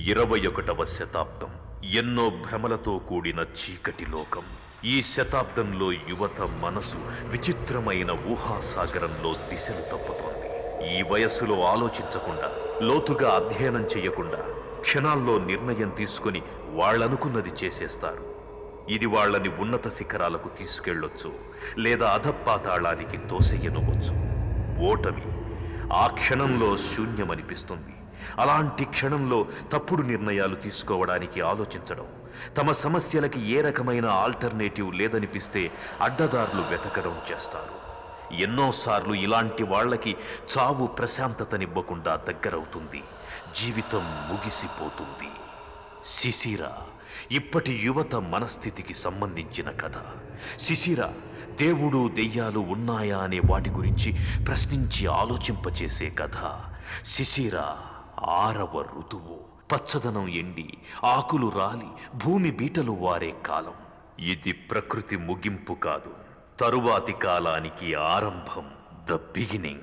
21వ శతాబ్దం ఎన్నో భ్రమలతో కూడిన చీకటి లోకం. ఈ శతాబ్దంలో యువత మనసు విచిత్రమైన ఊహాసాగరంలో దిశలు తప్పుతోంది. ఈ వయస్సులో ఆలోచించకుండా, లోతుగా అధ్యయనం చేయకుండా క్షణాల్లో నిర్ణయం తీసుకుని వాళ్ళనుకున్నది చేసేస్తారు. ఇది వాళ్ళని ఉన్నత శిఖరాలకు తీసుకెళ్లొచ్చు, లేదా అధపాతాళానికి తోసెయ్యనవచ్చు. ఓటమి ఆ క్షణంలో శూన్యమనిపిస్తుంది. అలాంటి క్షణంలో తప్పుడు నిర్ణయాలు తీసుకోవడానికి ఆలోచించడం, తమ సమస్యలకి ఏ రకమైన ఆల్టర్నేటివ్ లేదనిపిస్తే అడ్డదారులు వెతకడం చేస్తారు. ఎన్నోసార్లు ఇలాంటి వాళ్ళకి చావు ప్రశాంతతనివ్వకుండా దగ్గరవుతుంది. జీవితం ముగిసిపోతుంది. శిశిర ఇప్పటి యువత మనస్థితికి సంబంధించిన కథ. శిశిర దేవుడు దెయ్యాలు ఉన్నాయా అనే వాటి గురించి ప్రశ్నించి ఆలోచింపచేసే కథ. శిశిర 6వ ఋతువు. పచ్చదనం ఎండి, ఆకులు రాలి, భూమి బీటలు వారే కాలం. ఇది ప్రకృతి ముగింపు కాదు, తరువాతి కాలానికి ఆరంభం. The beginning.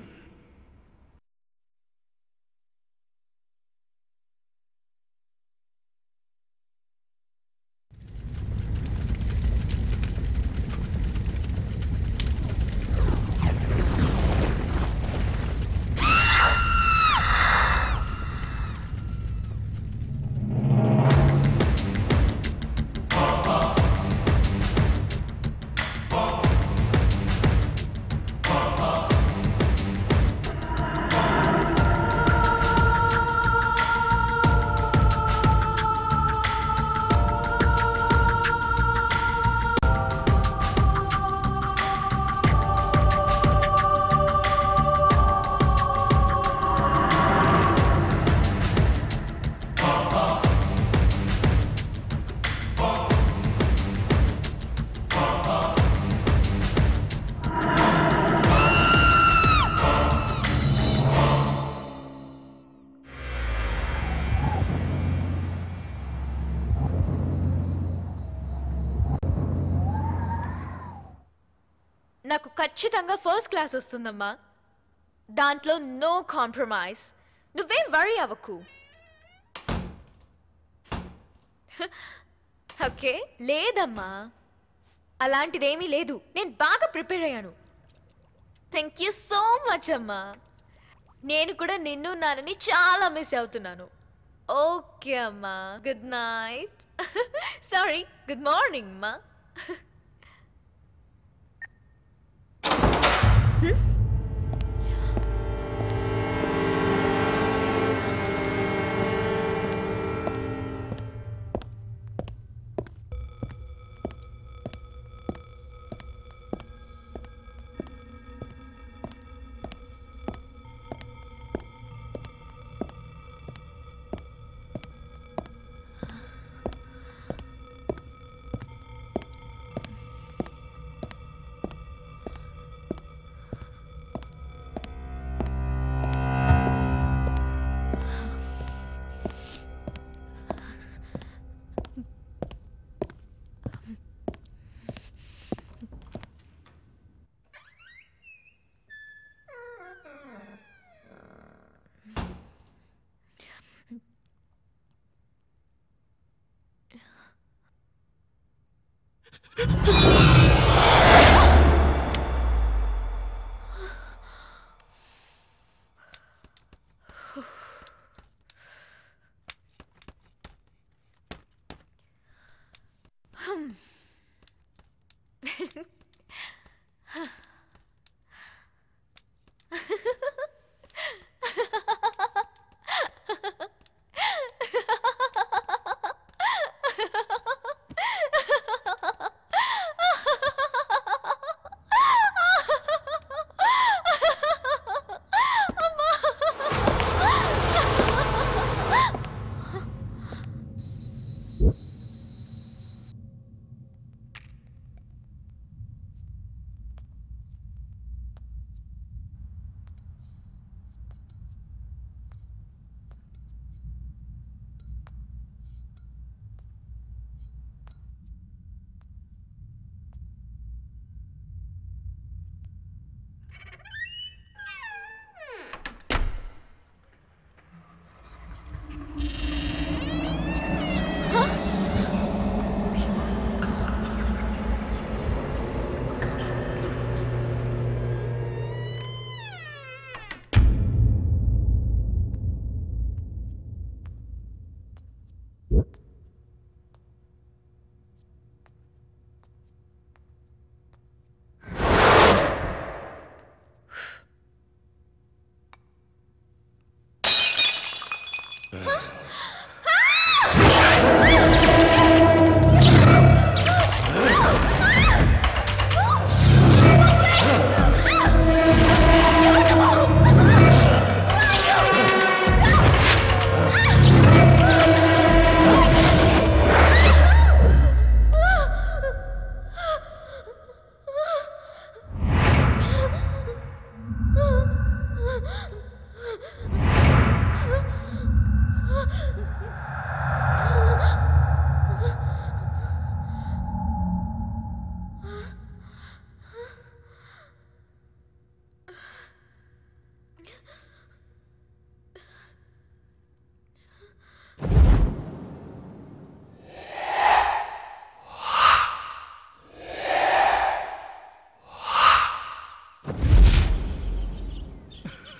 నాకు ఖచ్చితంగా ఫస్ట్ క్లాస్ వస్తుందమ్మా. దాంట్లో నో కాంప్రమైజ్. నువ్వేం వరీ అవ్వకు. ఓకే? లేదమ్మా, అలాంటిదేమీ లేదు. నేను బాగా ప్రిపేర్ అయ్యాను. థ్యాంక్ యూ సో మచ్ అమ్మా. నేను కూడా నిన్ను నాన్నని చాలా మిస్ అవుతున్నాను. ఓకే అమ్మా, good night. Sorry, good morning అమ్మా.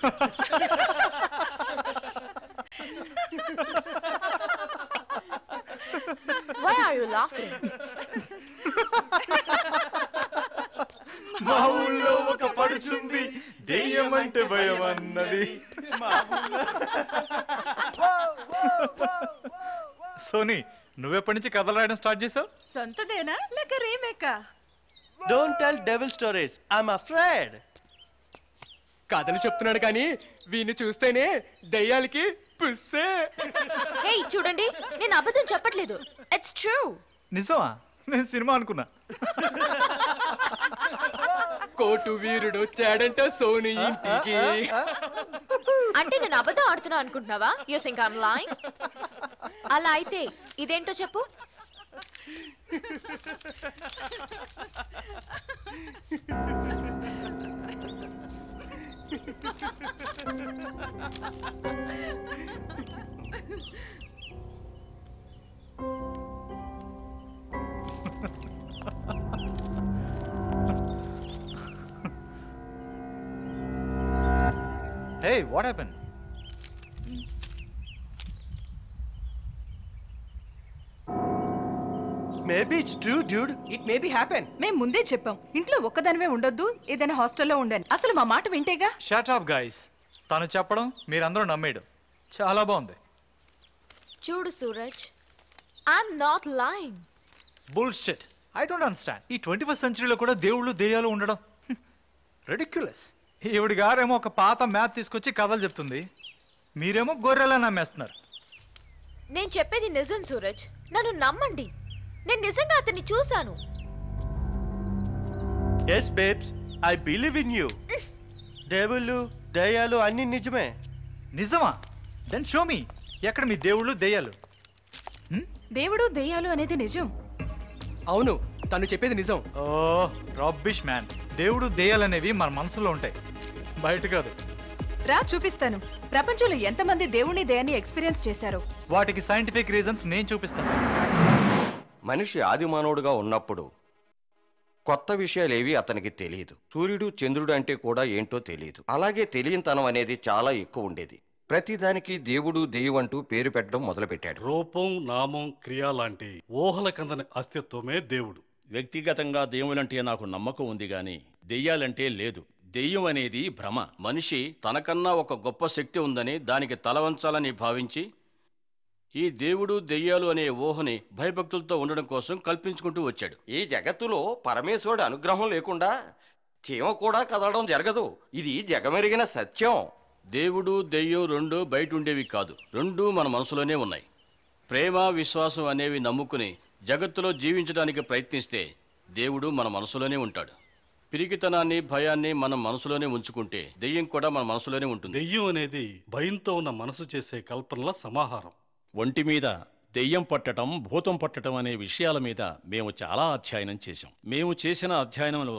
Why are you laughing? మా ఊళ్ళో ఒక పడుచుంది దెయ్యం అంటే భయం అన్నది. సోనీ, నువ్వెప్పటి నుంచి కథలు రాయడం స్టార్ట్ చేసావు? సొంతదేనా లేక రీమేకా? Don't tell devil stories, I'm afraid. కథలు చెప్తున్నాడు కానీ వీణ్ణి చూస్తేనే దయ్యాలకి పుస్సే. హే చూడండి, నేను అబద్ధం చెప్పట్లేదు. It's true. నిజమా? నేను సినిమా అనుకున్నా. కోటు వీరుడు వచ్చాడంట సోనీ ఇంటికి. అంటే నేను అబద్ధం ఆడుతున్నా అనుకుంటున్నావా? You think I am lying? అలా అయితే ఇదేంటో చెప్పు. Hey, what happened? Maybe it's true dude. It may be happen. మేము ముందే చెప్పాం ఇంట్లో ఒక్కదానివే ఉండొద్దు, ఏదైనా హాస్టల్లో ఉండని. అసలు మా మాట వింటేగా. Shut up, guys. తను చెప్పడం మీరందరూ నమ్మేయడం చాలా బాగుంది. చూడు Suraj, I'm not lying. Bullshit. I don't understand. ఈ 21st centuryలో కూడా దేవుళ్ళు దెయ్యాలు ఉండడం ridiculous. ఈవిడి గారేమో ఒక పాత మ్యాప్ తీసుకొచ్చి కథలు చెప్తుంది, మీరేమో గొర్రెలా నమ్మేస్తున్నారు. నేను చెప్పేది నిజం సూరజ్, నన్ను నమ్మండి. నేను నిజంగా అతన్ని చూశాను. Yes babes, I believe in you. దేవుళ్ళు దయ్యాలు అన్ని నిజమే. నిజమా? Then show me. ఎక్కడ మీ దేవుళ్ళు దెయ్యాలు? దేవుడు దెయ్యాలు అనేది నిజం. అవును, తను చెప్పేది నిజం. Oh rubbish man. దేవుడు దెయ్యాలు అనేవి మన మనసులో ఉంటాయి, బయట కాదు. రా చూపిస్తాను. ప్రపంచంలో ఎంతమంది దేవుని దయాన్ని ఎక్స్పీరియన్స్ చేశారో. వాటికి సైంటిఫిక్ రీజన్స్ నేను చూపిస్తాను. మనిషి ఆది మానవుడుగా ఉన్నప్పుడు కొత్త విషయాలేవి అతనికి తెలియదు. సూర్యుడు చంద్రుడు అంటే కూడా ఏంటో తెలియదు. అలాగే తెలియనితనం అనేది చాలా ఎక్కువ ఉండేది. ప్రతిదానికి దేవుడు దెయ్యం అంటూ పేరు పెట్టడం మొదలుపెట్టాడు. రూపం, నామం, క్రియ లాంటి ఊహల కందని అస్తిత్వమే దేవుడు. వ్యక్తిగతంగా దేవులంటే నాకు నమ్మకం ఉంది గాని దెయ్యాలంటే లేదు. దెయ్యం అనేది భ్రమ. మనిషి తనకన్నా ఒక గొప్ప శక్తి ఉందని దానికి తలవంచాలని భావించి ఈ దేవుడు దెయ్యాలు అనే ఊహని భయభక్తులతో ఉండడం కోసం కల్పించుకుంటూ వచ్చాడు. ఈ జగత్తులో పరమేశ్వరుడి అనుగ్రహం లేకుండా చీమ కూడా కదలడం జరగదు. ఇది జగమెరిగిన సత్యం. దేవుడు దెయ్యం రెండు బయట ఉండేవి కాదు, రెండూ మన మనసులోనే ఉన్నాయి. ప్రేమ, విశ్వాసం అనేవి నమ్ముకుని జగత్తులో జీవించడానికి ప్రయత్నిస్తే దేవుడు మన మనసులోనే ఉంటాడు. పిరికితనాన్ని, భయాన్ని మనం మనసులోనే ఉంచుకుంటే దెయ్యం కూడా మన మనసులోనే ఉంటుంది. దెయ్యం అనేది భయంతో ఉన్న మనసు చేసే కల్పనల సమాహారం. ఒంటి మీద దెయ్యం పట్టడం, భూతం పట్టడం అనే విషయాల మీద మేము చాలా అధ్యయనం చేశాం. మేము చేసిన అధ్యయనంలో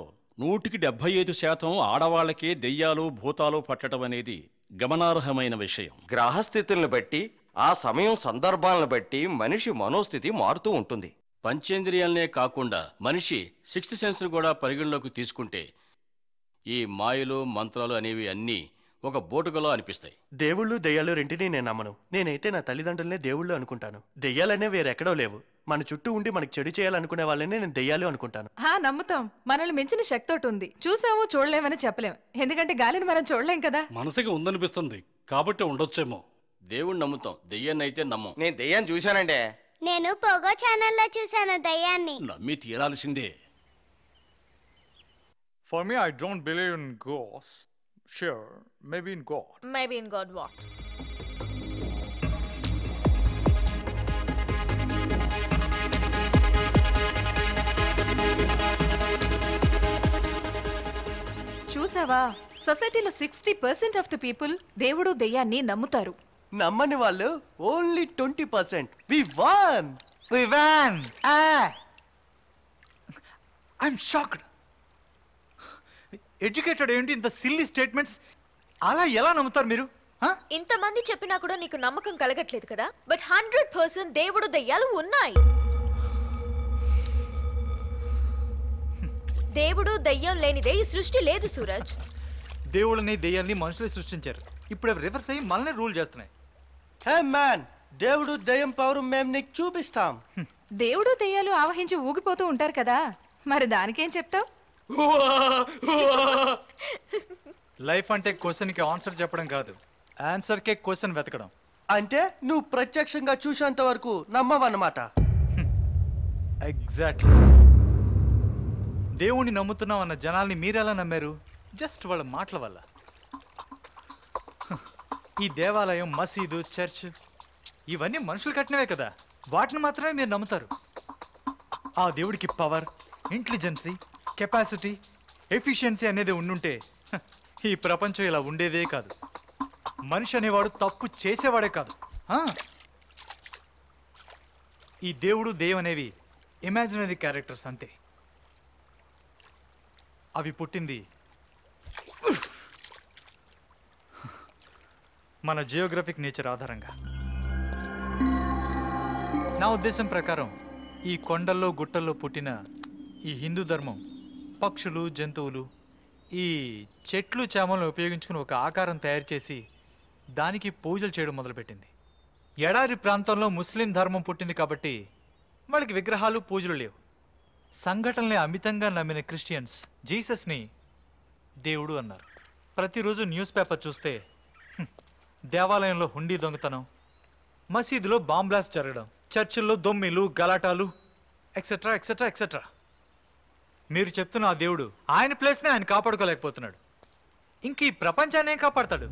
100% ఆడవాళ్లకే దెయ్యాలు, భూతాలు పట్టడం అనేది గమనార్హమైన విషయం. గ్రహస్థితులను బట్టి, ఆ సమయం సందర్భాలను బట్టి మనిషి మనోస్థితి మారుతూ ఉంటుంది. పంచేంద్రియాలనే కాకుండా మనిషి 6th సెన్స్ కూడా పరిగణలోకి తీసుకుంటే ఈ మాయలు, మంత్రాలు అనేవి అన్నీ ఒక బోటుకలో అనిపిస్తాయి. దేవుళ్ళు దెయ్యాలు రెంటినీ నేను నమ్మను. నేనైతే నా తల్లిదండ్రులనే దేవుళ్ళు అనుకుంటాను. దెయ్యాలనే వేరెక్కడో లేవు. మన చుట్టూ ఉండి మనకి చెడు చేయాలనుకునే వాళ్ళనే నేను దెయ్యాలు అనుకుంటాను. నమ్ముతాం. మనల్ని మించిన శక్తి ఒకటి ఉంది. చూసాము, చూడలేమని చెప్పలేం. ఎందుకంటే గాలిని మనం చూడలేం కదా. మనసుకి ఉందనిపిస్తుంది కాబట్టి ఉండొచ్చేమో. దేవుణ్ణి నమ్ముతాం, దెయ్యాన్ని అయితే నమ్మం. నేను దెయ్యాన్ని చూశానండే. నేను పోగో ఛానల్లో చూశాను దయ్యాన్ని. నమ్మి తీరాల్సిందే. For me, I don't believe in ghosts. Sure, maybe in God. Maybe in God what? చూసావా, సొసైటీలో 60% ఆఫ్ ద పీపుల్ దేవుడు దెయ్యాన్ని నమ్ముతారు. నమ్మని వాళ్ళు only 20%. We won! We won! I'm shocked. Educated ఏంటి ఇంత సిల్లీ స్టేట్మెంట్స్? అలా ఎలా నమ్ముతారు మీరు? ఇంతమంది చెప్పినా కూడా నీకు నమ్మకం కలగట్లేదు కదా. బట్ 100% దేవుడు దెయ్యాలు ఉన్నాయి. దేవుడు దెయ్యం లేనిదే ఈ సృష్టి లేదు సూరజ్. దేవుళ్ళని దెయ్యాల్ని మనుషులే సృష్టించారు. ఇప్పుడు అవి రివర్స్ అయ్యి మనల్ని రూల్ చేస్తున్నాయి. హే మ్యాన్, దేవుడు దెయ్యం పవర్ మేము నీకు చూపిస్తాం. దేవుడు దెయ్యాలు ఆవహించి ఊగిపోతూ ఉంటారు కదా, మరి దానికేం చెప్తావు? లైఫ్ అంటే క్వశ్చన్కి ఆన్సర్ చెప్పడం కాదు, ఆన్సర్కే క్వశ్చన్ వెతకడం. అంటే నువ్వు ప్రత్యక్షంగా చూసేంత వరకు నమ్మవన్నమాట. ఎగ్జాక్ట్లీ. దేవుణ్ణి నమ్ముతున్నాం అన్న జనాల్ని మీరెలా నమ్మారు? జస్ట్ వాళ్ళ మాటల వల్ల. ఈ దేవాలయం, మసీదు, చర్చ్ ఇవన్నీ మనుషులు కట్టినవే కదా, వాటిని మాత్రమే మీరు నమ్ముతారు. ఆ దేవుడికి పవర్, ఇంటెలిజెన్సీ, కెపాసిటీ, ఎఫిషియన్సీ అనేది ఉండుంటే ఈ ప్రపంచం ఇలా ఉండేదే కాదు. మనిషి అనేవాడు తప్పు చేసేవాడే కాదు. ఈ దేవుడు దెయ్యం అనేవి ఇమాజినరీ క్యారెక్టర్స్ అంతే. అవి పుట్టింది మన జియోగ్రఫిక్ నేచర్ ఆధారంగా. నా ఉద్దేశం ప్రకారం ఈ కొండల్లో గుట్టల్లో పుట్టిన ఈ హిందూ ధర్మం పక్షులు, జంతువులు, ఈ చెట్లు, చేమలను ఉపయోగించుకుని ఒక ఆకారం తయారు చేసి దానికి పూజలు చేయడం మొదలుపెట్టింది. ఎడారి ప్రాంతంలో ముస్లిం ధర్మం పుట్టింది కాబట్టి వాళ్ళకి విగ్రహాలు, పూజలు లేవు. సంఘటనల్ని అమితంగా నమ్మిన క్రిస్టియన్స్ జీసస్ని దేవుడు అన్నారు. ప్రతిరోజు న్యూస్ పేపర్ చూస్తే దేవాలయంలో హుండీ దొంగతనం, మసీదులో బాంబ్ బ్లాస్ట్ జరగడం, చర్చిల్లో దొమ్మిలు, గలాటాలు, ఎక్సెట్రా ఎక్సెట్రా ఎక్సెట్రా. మీరు చెప్తున్న ఆ దేవుడు ఆయన ప్లేస్ని ఆయన కాపాడుకోలేకపోతున్నాడు. ఇంక ఈ ప్రపంచాన్ని ఏం కాపాడతాడు?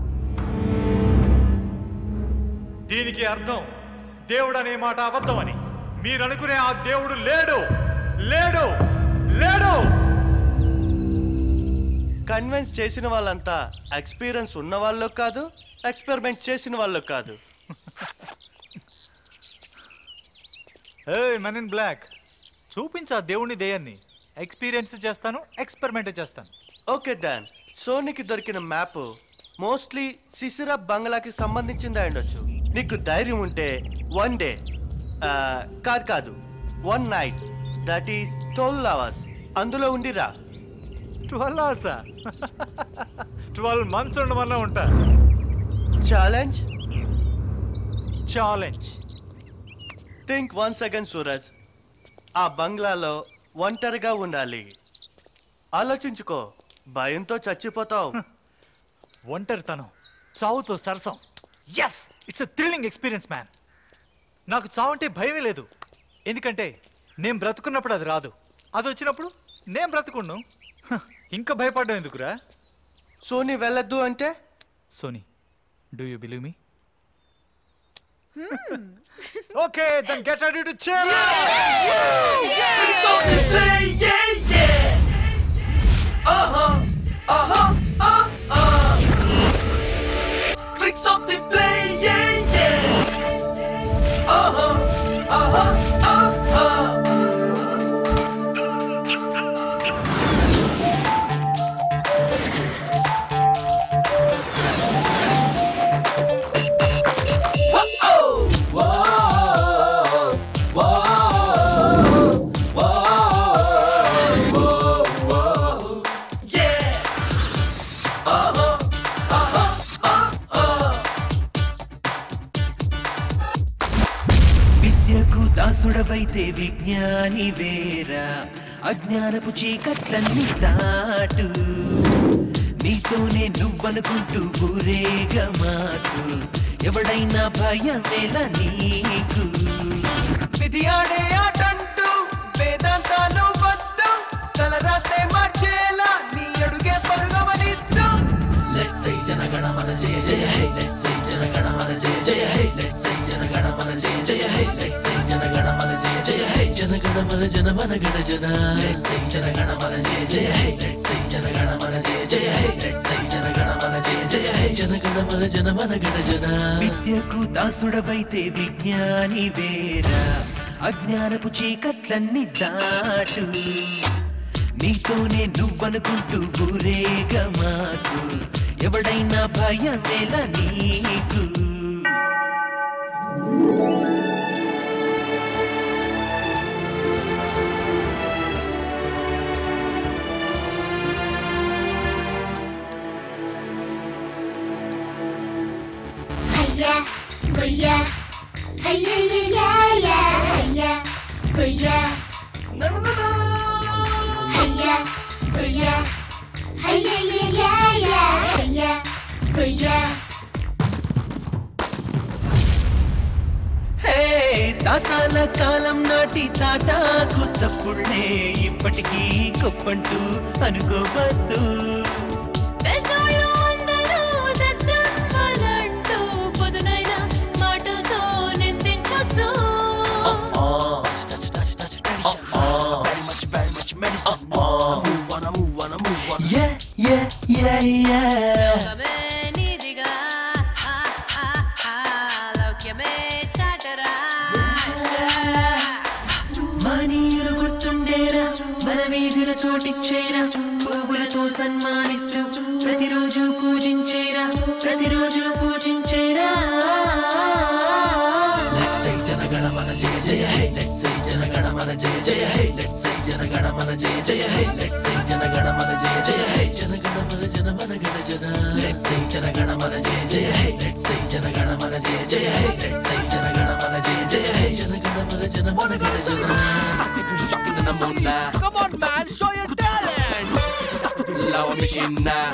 దీనికి అర్థం దేవుడు అనే మాట అబద్ధం అని. మీరు అనుకునే ఆ దేవుడు లేడు, లేడు, లేడు. కన్విన్స్ చేసిన వాళ్ళంతా ఎక్స్పీరియన్స్ ఉన్న వాళ్ళు కాదు, ఎక్స్పెరిమెంట్ చేసిన వాళ్ళు కాదు. మెన్ ఇన్ బ్లాక్, చూపించా దేవుని దెయ్యాన్ని. ఎక్స్పీరియన్స్ చేస్తాను, ఎక్స్పెరిమెంట్ చేస్తాను. ఓకే దాన్, సోనీకి దొరికిన మ్యాప్ మోస్ట్లీ సిసిరా బంగ్లాకి సంబంధించింది అయ్యుండొచ్చు. నీకు ధైర్యం ఉంటే 1 డే కాదు 1 నైట్, దట్ ఈస్ 12 hours అందులో ఉండిరా. 12 hours? 12 months ఉండమన్నా ఉంటా. Challenge? Challenge. Think 1 second Suraj. ఆ బంగ్లాలో ఒంటరిగా ఉండాలి. ఆలోచించుకో, భయంతో చచ్చిపోతావు. ఒంటరితనం, చావుతో సరసం. Yes, it's a thrilling experience man. నాకు చావు అంటే భయమే లేదు, ఎందుకంటే నేను బ్రతుకున్నప్పుడు అది రాదు, అది వచ్చినప్పుడు నేను బ్రతుకున్నాను. ఇంకా భయపడ్డం ఎందుకురా? సోనీ వెళ్ళొద్దు అంటే? Soni, do you believe me? Okay, then get ready to chill. Tricks on the play, yeah, yeah. Tricks of the play, yeah, yeah. దాసుడవైతే విజ్ఞాని వేరా, అజ్ఞానపు చీకట్లన్నీ దాటు, నీతోనే నువ్వనుకుంటూ ఊరేగ మాకు, ఎవడైనా భయమేలా నీకు? విధి ఆడే ఆటంటూ వేదాంతాలు వద్దు, తలరాతే మార్చేలా నీ అడుగే పరుగవనిద్దు. Let's say Jana Gana Mana Jaya Jaya hey, let's say Jana Gana Mana Jaya Jaya hey, let's say Jana Gana Mana Jaya Jaya hey, let's say Jana Gana Mana జయ జయ హే, జనగణమన జనమన గణ జన, let's say Jana Gana Mana Jaya Jaya hey, let's say Jana Gana Mana Jaya Jaya hey, let's say Jana Gana Mana జయ జయ హే, జనగణమన జనమన గణ జన. విద్యకు దాసుడవైతే విజ్ఞాని వేరా, అజ్ఞానపు చీకట్లన్నీ దాటు, నీతోనే నువ్వనుకుంటూ ఊరేగ మాకు, ఎవడైనా భయమేలా నీకు? హయ్యా హయ్యా హయ్యా హయ్యా హయ్యా హయ్యా హయ్యా హయ్యా హయ్యా హయ్యా హే తాతాల కాలం నాటి తాటాకు చప్పుళ్ళే ఇప్పటికీ గొప్పంటూ అనుకోవద్దు. మానీయులు గుర్తుండేరా మన వీధుల చోటిచ్చేరా పువ్వులతో సన్మానిస్తూ ప్రతిరోజు పూజించేరా ప్రతిరోజు పూజించేరా. Let's say Jana Gana Mana Jaya Jaya hey Let's say Jana Gana Mana Jaya Jaya hey Let's say Jana Gana Mana Jaya Jaya hey Let's say Jana Gana Mana జయ జయ హే జనగణమన జనమన గణ జన Let's say Jana Gana Mana Jaya Jaya hey Let's say Jana Gana Mana Jaya Jaya hey Let's say Jana Gana Mana జయ జయ హే జనగణమన జనమన గణ జన. Shocking in the moon now. Come on man, show your talent. Love machine now.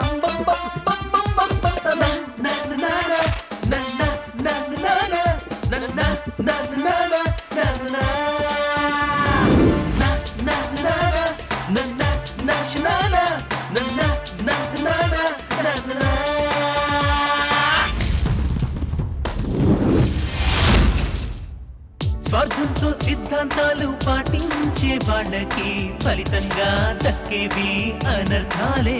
స్వార్థంతో సిద్ధాంతాలు పాటించే వాళ్ళకి ఫలితంగా దక్కేవి అనర్థాలే.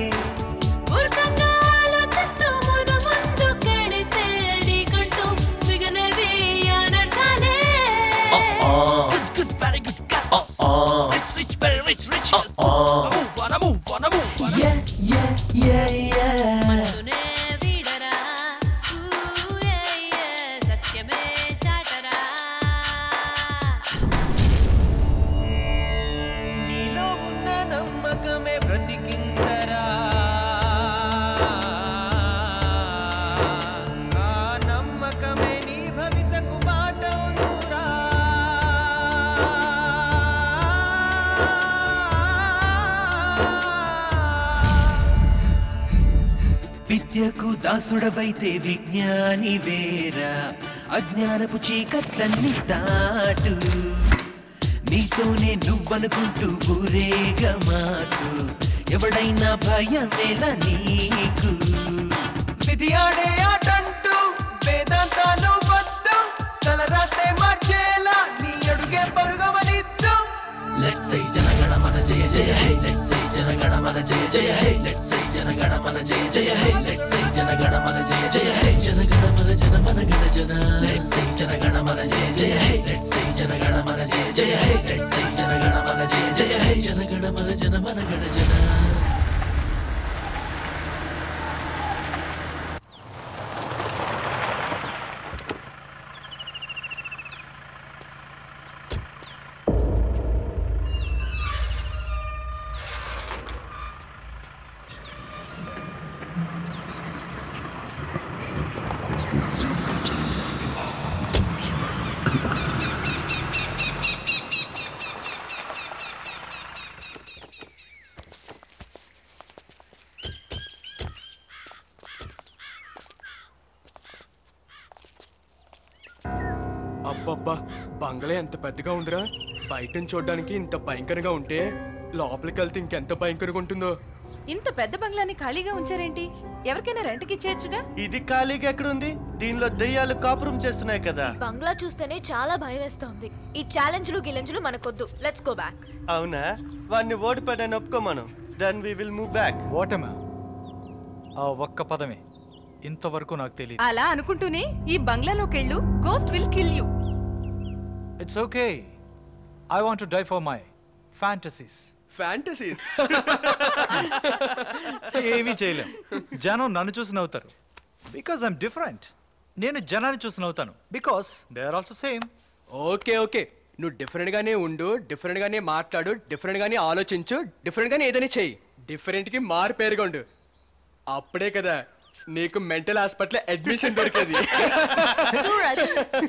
నీలో ఉన్న నమ్మకమే బ్రతికిందరా, ఆ నమ్మకమే నీ భవితకు బాటవునురా. విద్యకు దాసుడవైతే విజ్ఞాని వేరా, అజ్ఞానపు చీకట్లన్నీ దాటు. నీతోనే నువ్వనుకుంటూ ఊరేగ మాకు, ఎవడైనా భయమేలా నీకు. విధి ఆడే ఆటంటూ వేదాంతాలు వద్దు, తలరాతే మార్చేలా నీ అడుగే పరుగవనిద్దు. Let's say Jana Gana Mana Jaya Jaya hey Let's say Jana Gana Mana Jaya Jaya hey Let's say Jana Gana Mana Jaya Jaya hey Let's say Jana Gana Mana జయ జయ హే జనగణమన జనమన గణ జన Let's say Jana Gana Mana Jaya Jaya hey Let's say Jana Gana Mana Jaya Jaya hey Let's say Jana Gana Mana జయ జయ హే జనగణమన జనమన గణ జన. అబ్బబ్బా, బంగ్లా ఎంత పెద్దగా ఉందిరా. బయటని చూడడానికి ఇంత భయంకరంగా ఉంటే లోపలికి వెళ్తే ఇంకెంత భయంకరంగా ఉంటుందో. ఇంత పెద్ద బంగ్లాని ఖాళీగా ఉంచారేంటి? ఎవరికైనా రెంట్కి ఇచ్చేయచ్చుగా. ఇది ఖాళీగా ఎక్కడుంది? దీనిలో దెయ్యాలు కాపురం చేస్తున్నాయి కదా. బంగ్లా చూస్తేనే చాలా భయం వేస్తోంది. ఈ ఛాలెంజ్లు గిలెంజ్లు మనకొద్దు. Let's go back. అవునా? వాడిని ఓడిపోయాడని ఒప్పుకోమను. Then we will move back. ఓటమా? ఆ ఒక్క పదమే ఇంతవరకు నాకు తెలియదు. అలా అనుకుంటూనే ఈ బంగ్లాలోకెళ్ళు, ghost will kill you. It's okay. I want to die for my fantasies. Fantasies ఏమీ చేయలేం. జనం నన్ను చూసి నవ్వుతారు బికాస్ ఐఎమ్ డిఫరెంట్. నేను జనాన్ని చూసి నవ్వుతాను because they are also same. Okay okay, నువ్వు డిఫరెంట్ గానే ఉండు, డిఫరెంట్ గానే మాట్లాడు, డిఫరెంట్ గానే ఆలోచించు, డిఫరెంట్ గానే ఏదైనా చెయ్యి. డిఫరెంట్ కి మారు పేరుగా ఉండు. అప్పుడే కదా నీకు మెంటల్ హాస్పిటల్ అడ్మిషన్ దొరికేది. సూరజ్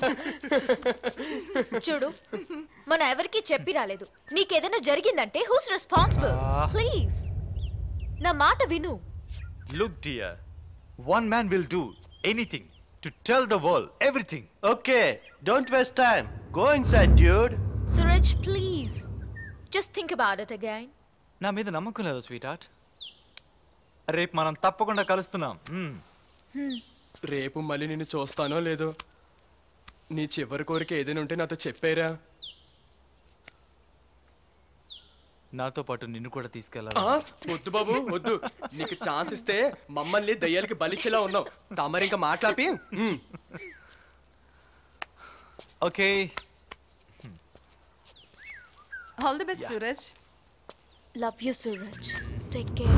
చూడు, మనం ఎవరికి చెప్పి రాలేదు. నీకేదైనా జరిగిందంటే హూస్ రెస్పాన్సిబుల్? ప్లీజ్ నా మాట విను. Look dear, one man will do anything to tell the world everything. Okay, don't waste time. Go inside, dude. Suraj, please. Just think about it again. నా మీద నమ్మకం లేదు స్వీట్ హార్ట్. రేపు మనం తప్పకుండా కలుస్తున్నాం. రేపు మళ్ళీ నిన్ను చూస్తానో లేదో. నీ చివరి కోరిక ఏదైనా ఉంటే నాతో చెప్పారా? నాతో పాటు నిన్ను కూడా తీసుకెళ్ళాలి. వద్దు బాబు వద్దు. నీకు ఛాన్స్ ఇస్తే మమ్మల్ని దయ్యాలకి బలిచ్చేలా ఉన్నావు. తమరు ఇంకా మాట్లాపి. Okay, all the best Suraj. Love you, Suraj. Take care.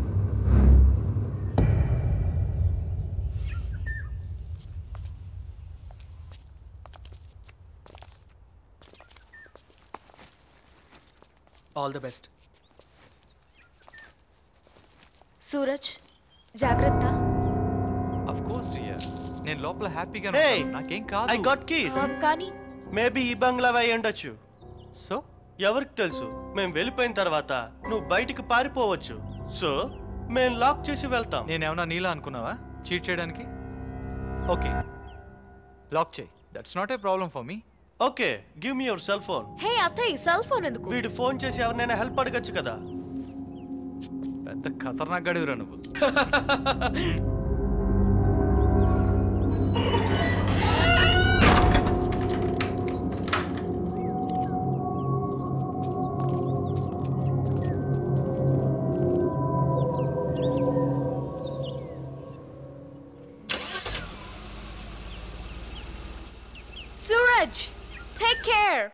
All the best. Suraj జాగ్రత్త. ఆఫ్ కోర్స్ డియర్, నేను లోపల హ్యాపీగా Hey, ఉన్నాను. నాకేం కాదు. I got keys. కానీ మేబీ ఈ బంగ్లా అయి ఉండొచ్చు. సో ఎవరికి తెలుసు? మేము వెళ్ళిపోయిన తర్వాత నువ్వు బయటికి పారిపోవచ్చు. సో మేము లాక్ చేసి వెళ్తాం. నేనేమన్నా నీలా అనుకున్నావా చీట్ చేయడానికి? ఓకే, లాక్ చేయి. That's not a problem for me. Okay, give me your cell phone. Hey అత్తయ్య, సెల్ ఫోన్ ఎందుకు? వీడు ఫోన్ చేసి ఎవరినైనా హెల్ప్ అడగచ్చు కదా. పెద్ద ఖతర్నాక్ గడివిరా నువ్వు. Suraj, take care.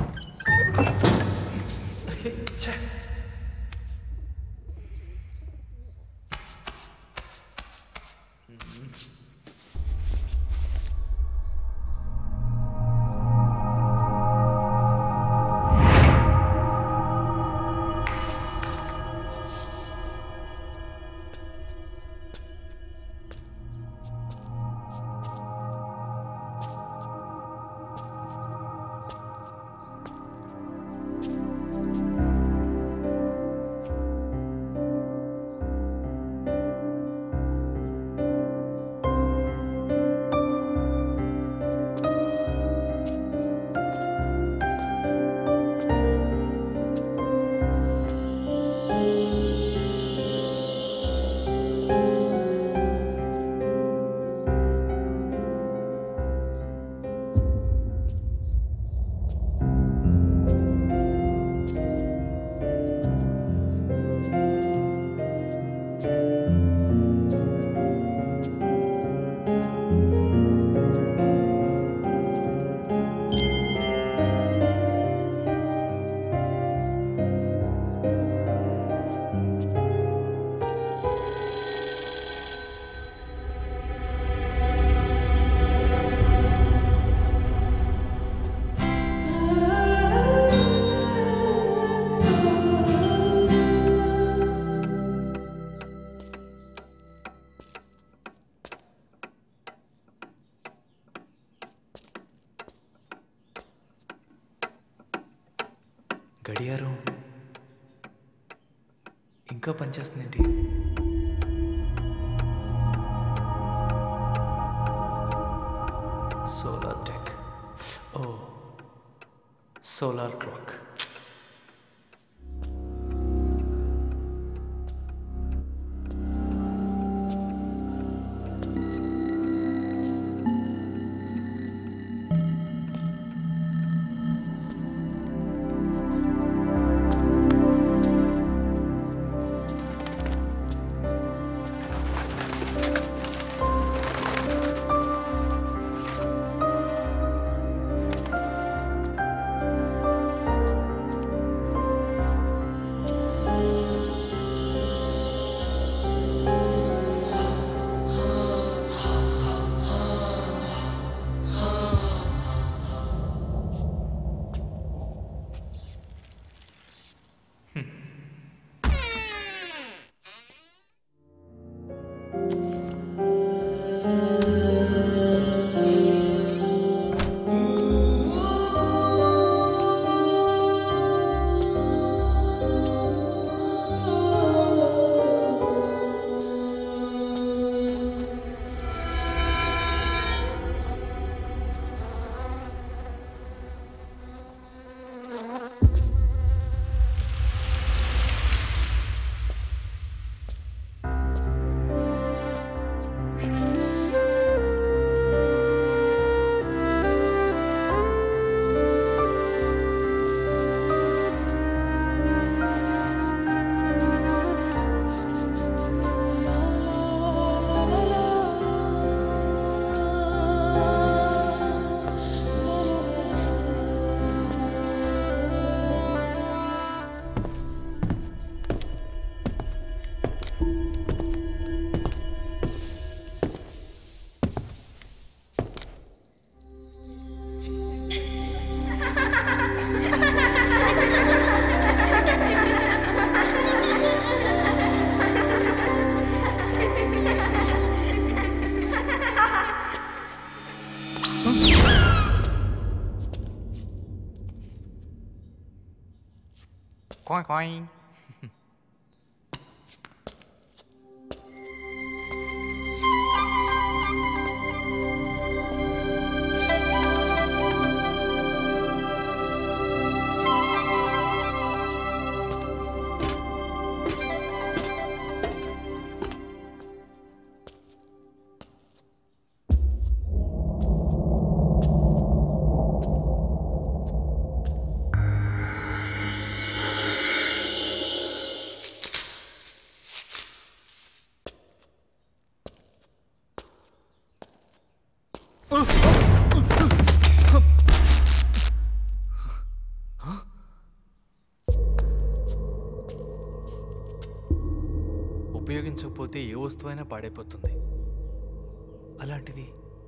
గడియారం ఇంకా పనిచేస్తుందేంటి? Solar tech. Oh, solar clock. కాయ్ కాయ్. ఉపయోగించకపోతే ఏ వస్తువైనా పాడైపోతుంది. అలాంటిది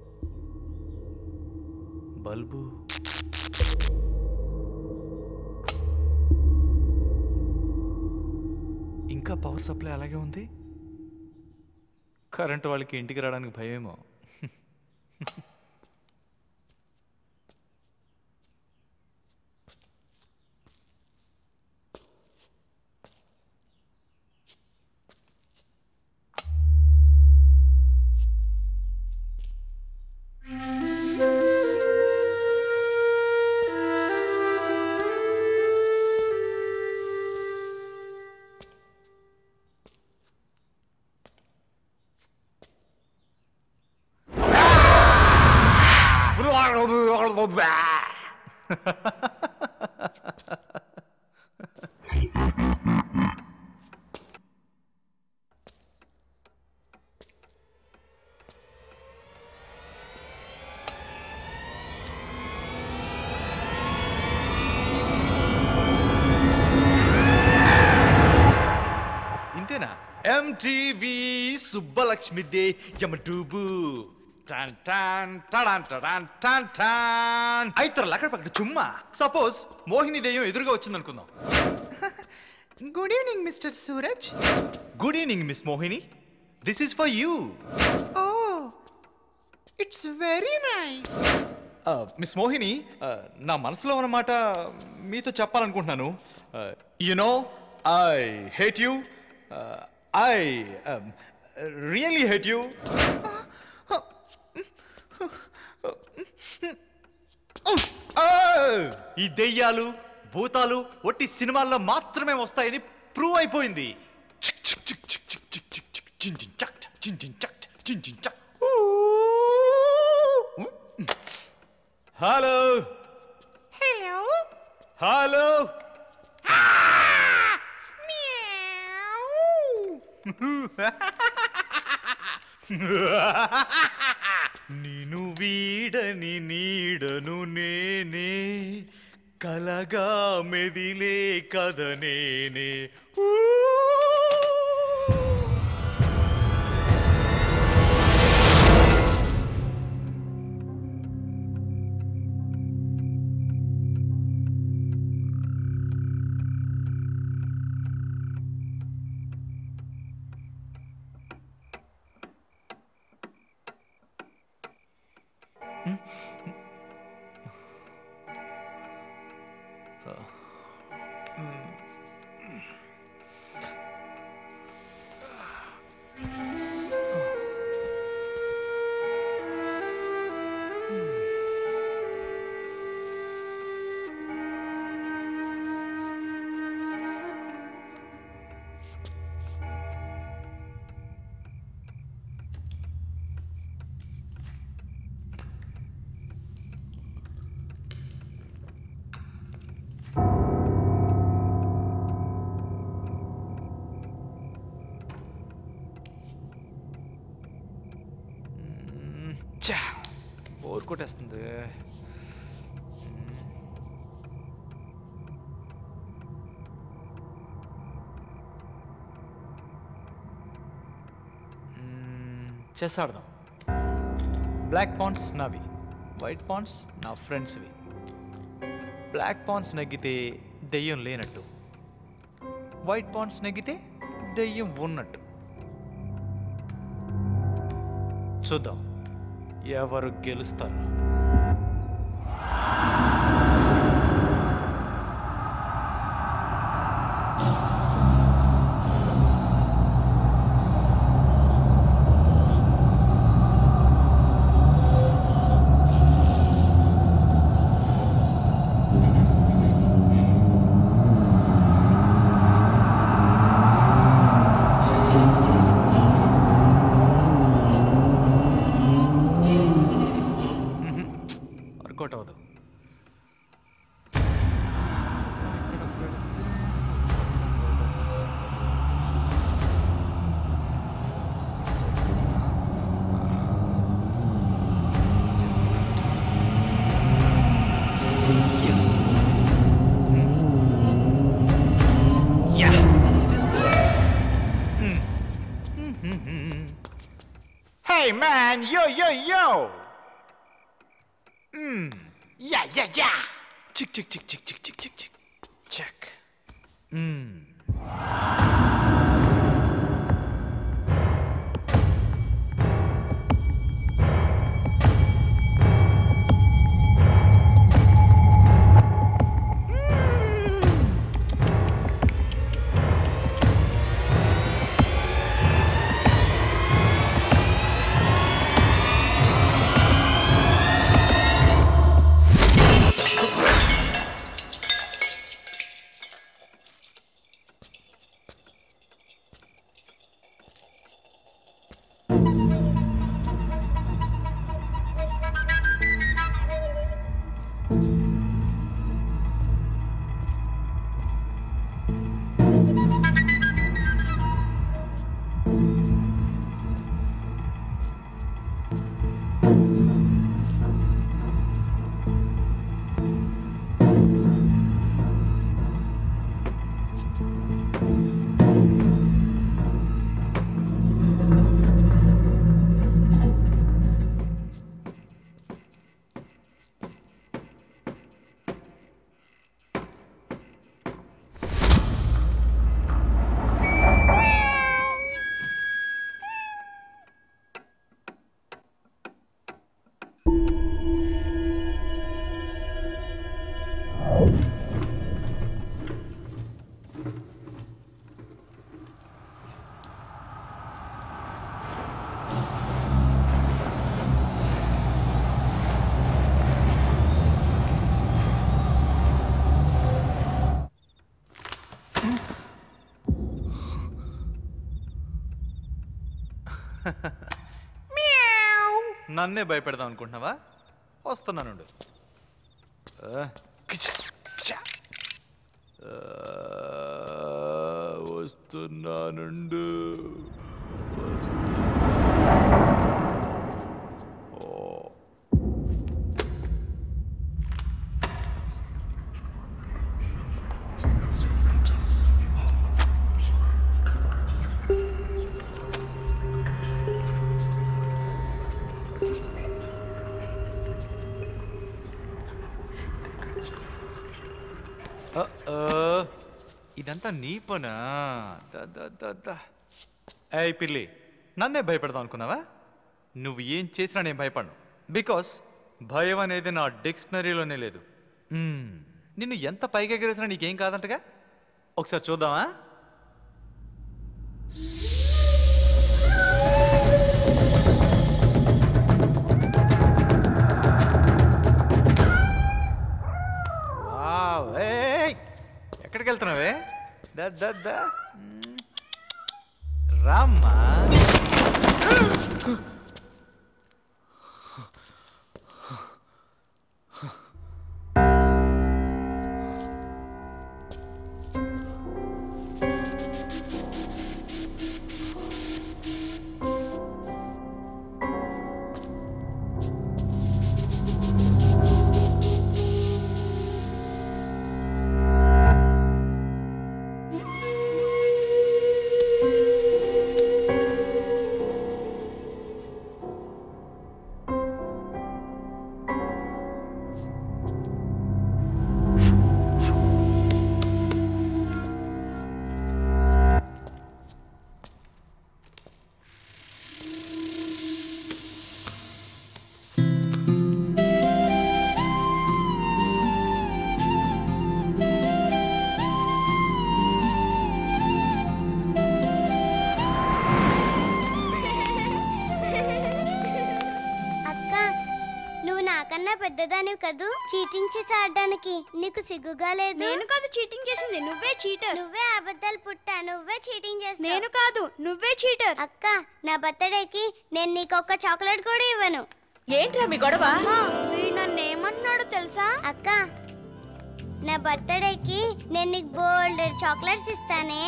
బల్బు. ఇంకా పవర్ సప్లై అలాగే ఉంది. కరెంటు వాళ్ళకి ఇంటికి రావడానికి భయమేమో. ఇంతేనా? ఎంటీవీ సుబ్బలక్ష్మి దే యమడూబు టాన్ టాన్ టడాన్ టడాన్ టాన్ టాన్. అయితర్లు అక్కడ పక్కన చుమ్మా. సపోజ్ మోహిని దెయ్యం ఎదురుగా వచ్చిందనుకుందాం. Good evening mister Suraj. Good evening miss Mohini. This is for you. Oh it's very nice. Miss Mohini, నా మనసులో ఉన్నమాట మీతో చెప్పాలనుకుంటున్నాను. You know I hate you. I really hate you. ఈ దెయ్యాలు భూతాలు ఒట్టి సినిమాల్లో మాత్రమే వస్తాయని ప్రూవ్ అయిపోయింది. Hello hello hello. నిను వీడని నీడను నేనే, కలగా మెదిలే కథ నేనే. బోర్ కొట్టేస్తుంది. చెస్ ఆడదాం. బ్లాక్ పాన్స్ నావి, వైట్ పాన్స్ నా ఫ్రెండ్స్వి. బ్లాక్ పాన్స్ నెగ్గితే దెయ్యం లేనట్టు, వైట్ పాన్స్ నెగ్గితే దెయ్యం ఉన్నట్టు. చూద్దాం ఎవరు గెలుస్తారు. Hey man, yo yo yo. Yeah yeah yeah. Chick chick chick chick chick chick chick chick. Check. నన్నే భయపెడదాం అనుకుంటున్నావా? వస్తున్నానుండు. వస్తున్నానుండు. ఇదంతా నీ పనా? ఏయ్ పిల్లి, నన్నే భయపెడదాం అనుకున్నావా? నువ్వు ఏం చేసినా నేను భయపడను. బికాస్ భయం అనేది నా డిక్షనరీలోనే లేదు. నిన్ను ఎంత పైకి ఎగరేసినా నీకేం కాదంటగా? ఒకసారి చూద్దామా? ఎక్కడికి వెళ్తున్నావే? రామ్మా. పెద్దదానివి కదూ, చీటింగ్ చేసి ఆడడానికి నీకు సిగ్గుగా లేదు? నేను కాదు చీటింగ్ చేసింది, నువ్వే చీటర్. నువ్వే అబద్ధాలు పుట్టా, నువ్వే చీటింగ్ చేస్తావు. నేను కాదు, నువ్వే చీటర్. అక్క, నా బర్త్డేకి నేను నీకు ఒక్క చాక్లెట్ కూడా ఇవ్వను. ఏంట్రా మీ గొడవ? వీడు నన్ను ఏమంటున్నాడో తెలుసా? అక్క, నా బర్త్డేకి నేను నీకు బోల్డ్ చాక్లెట్స్ ఇస్తానే.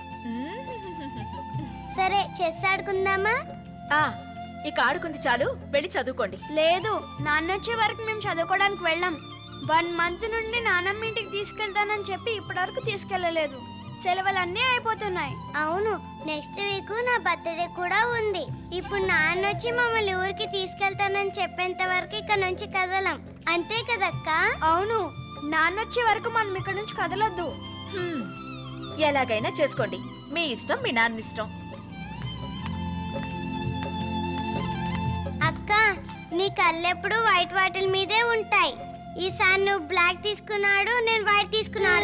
సరే, చెస్ ఆడుకుందామా? ఇక ఆడుకుంది చాలు, వెళ్ళి చదువుకోండి. లేదు, నాన్న వచ్చే వరకు మేము చదువుకోవడానికి వెళ్ళాం. 1 month నుండి నాన్నమ్మ ఇంటికి తీసుకెళ్తానని చెప్పి ఇప్పటివరకు తీసుకెళ్లలేదు. సెలవులన్నీ అయిపోతున్నాయి. అవును, నెక్స్ట్ వీక్ నా బర్త్డే కూడా ఉంది. ఇప్పుడు నాన్న వచ్చి మమ్మల్ని ఊరికి తీసుకెళ్తానని చెప్పేంత వరకు ఇక్కడ నుంచి కదలం. అంతే కదక్క? అవును, నాన్నొచ్చే వరకు మనం ఇక్కడ నుంచి కదలొద్దు. ఎలాగైనా చేసుకోండి, మీ ఇష్టం, మీ నాన్న ఇష్టం. అక్క, నీ కళ్ళెప్పుడు వైట్ వాటిల్ మీదే ఉంటాయి. ఈసారి నువ్వు బ్లాక్ తీసుకున్నాడు, నేను వైట్ తీసుకున్నా.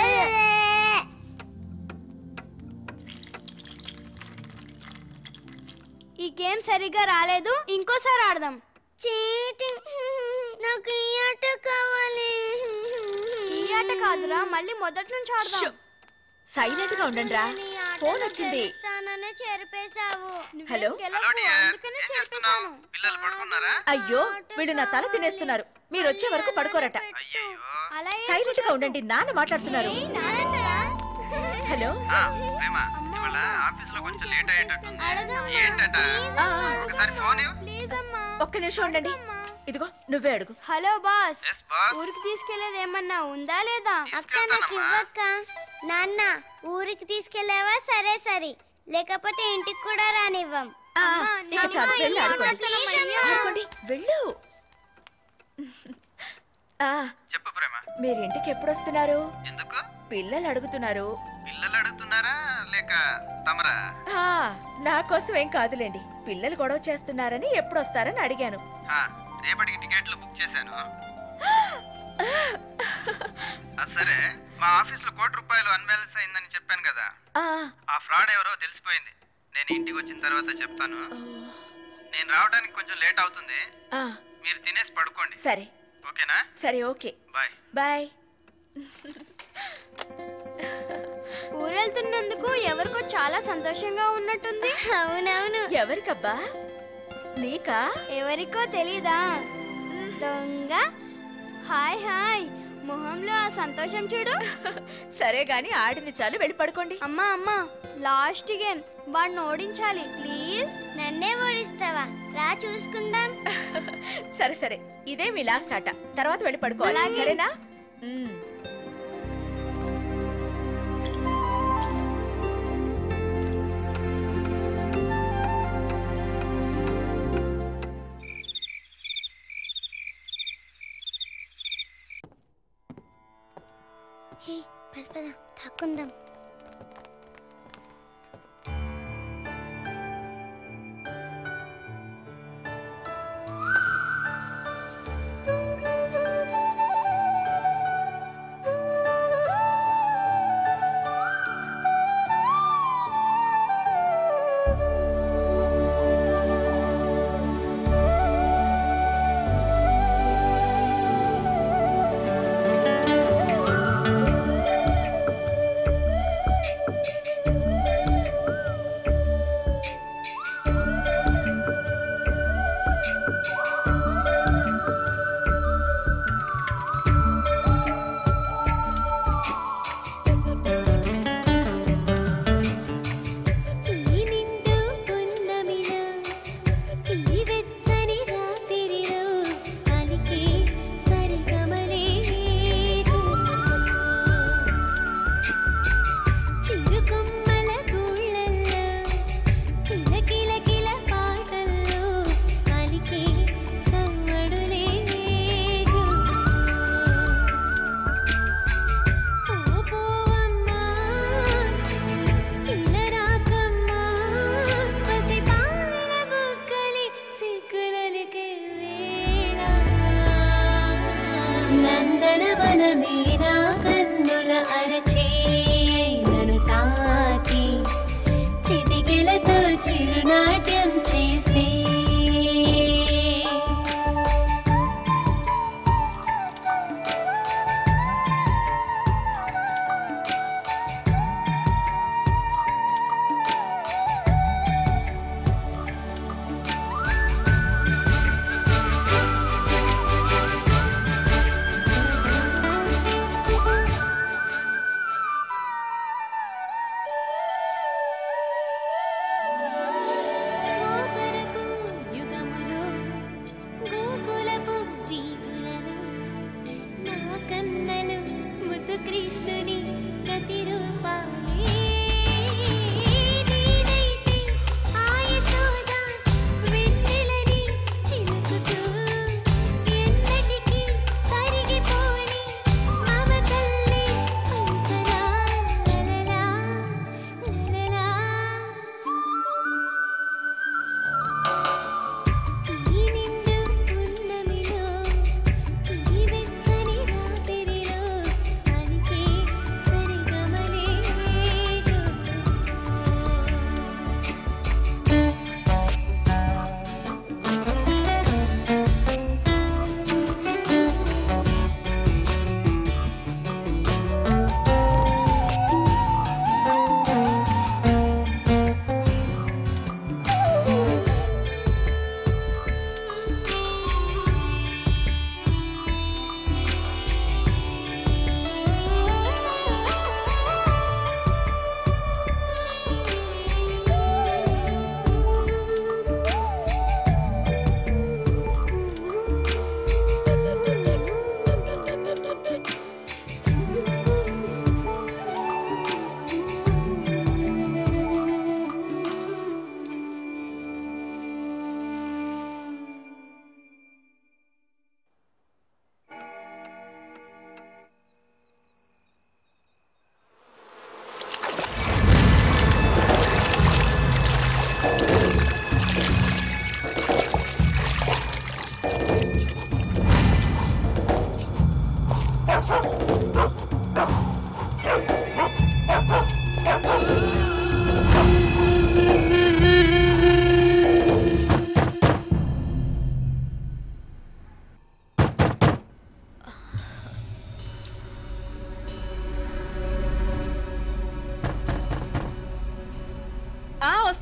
ఈ గేమ్ సరిగ్గా రాలేదు, ఇంకోసారి ఆడదాం. చీటింగ్. నాకు ఈ ఆట కావాలి. ఈ ఆట కాదురా, మళ్ళీ మొదటి నుంచి ఆడదాం. సైలెంట్ గా ఉండండి రా, ఫోన్ వచ్చింది. చెరిపేశావు. హలో, అయ్యో వీళ్ళు నా తల తినేస్తున్నారు. మీరు వచ్చే వరకు పడుకోరట. సైలెంట్ గా ఉండండి, నాన్న మాట్లాడుతున్నారు. హలో, ఒక్క నిమిషం ఉండండి. ఇదిగో నువ్వే అడుగు. హలో బాస్, ఊరికి తీసుకెళ్లేది ఏమన్నా ఉందా లేదా? అక్క నాకు ఇవ్వక్క. నాన్న, ఊరికి తీసుకెళ్ళావా? సరే సరే, లేకపోతే ఇంటికి కూడా రానివ్వం. ఇక చాలు, వెళ్ళి ఆడుకోండి. ఆడుకోండి, వెళ్ళు. చెప్పు ప్రేమ, మీరు ఇంటికి ఎప్పుడు వస్తున్నారు? ఎందుకు? పిల్లలు అడుగుతున్నారు. పిల్లలు అడుగుతున్నారా లేక తమరా? నా కోసం ఏం కాదులేండి, పిల్లలు గొడవ చేస్తున్నారని ఎప్పుడు వస్తారని అడిగాను. రేపటికి టికెట్లు బుక్ చేశాను. సరే, మా ఆఫీస్ లో ₹1,00,00,000 అన్బ్యాలెన్స్ అయిందని చెప్పాను కదా, ఆ ఫ్రాడ్ ఎవరో తెలిసిపోయింది. నేను ఇంటికి వచ్చిన తర్వాత చెప్తాను. నేను రావడానికి కొంచెం లేట్ అవుతుంది, మీరు తినేసి పడుకోండి. సరే, ఓకేనా? సరే, ఓకే, బాయ్ బాయ్. ఊరెళ్తున్నందుకు ఎవరికో చాలా సంతోషంగా ఉన్నట్టుంది. అవునవును. ఎవరికబ్బా? నీకా? ఎవరికో తెలీదా? దొంగ. హాయ్ హాయ్, మొహంలో ఆ సంతోషం చూడు. సరే గాని ఆడింది చాలు, వెళ్ళి పడుకోండి. అమ్మా అమ్మా, లాస్ట్ గేమ్, వాడిని ఓడించాలి ప్లీజ్. నన్నే ఓడిస్తావా? రా చూసుకుందాం. సరే సరే, ఇదే మీ లాస్ట్ ఆట, తర్వాత వెళ్ళి పడుకోవాలి, సరేనా? పద పద, తాక్కుందాం.